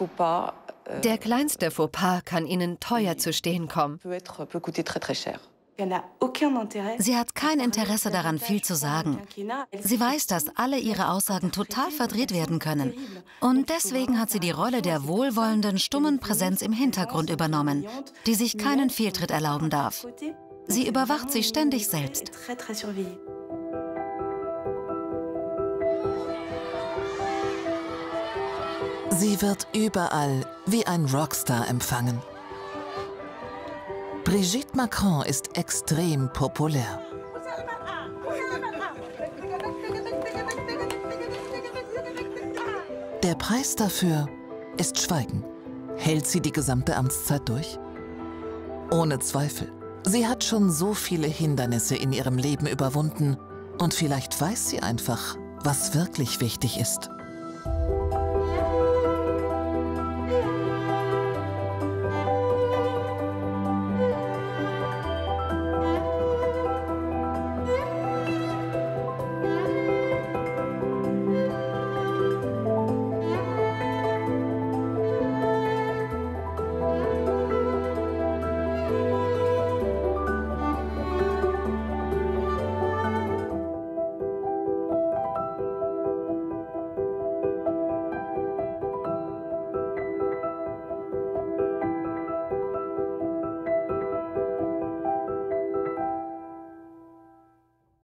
Der kleinste Fauxpas kann ihnen teuer zu stehen kommen. Sie hat kein Interesse daran, viel zu sagen. Sie weiß, dass alle ihre Aussagen total verdreht werden können. Und deswegen hat sie die Rolle der wohlwollenden, stummen Präsenz im Hintergrund übernommen, die sich keinen Fehltritt erlauben darf. Sie überwacht sich ständig selbst. Sie wird überall wie ein Rockstar empfangen. Brigitte Macron ist extrem populär. Der Preis dafür ist Schweigen. Hält sie die gesamte Amtszeit durch? Ohne Zweifel. Sie hat schon so viele Hindernisse in ihrem Leben überwunden und vielleicht weiß sie einfach, was wirklich wichtig ist.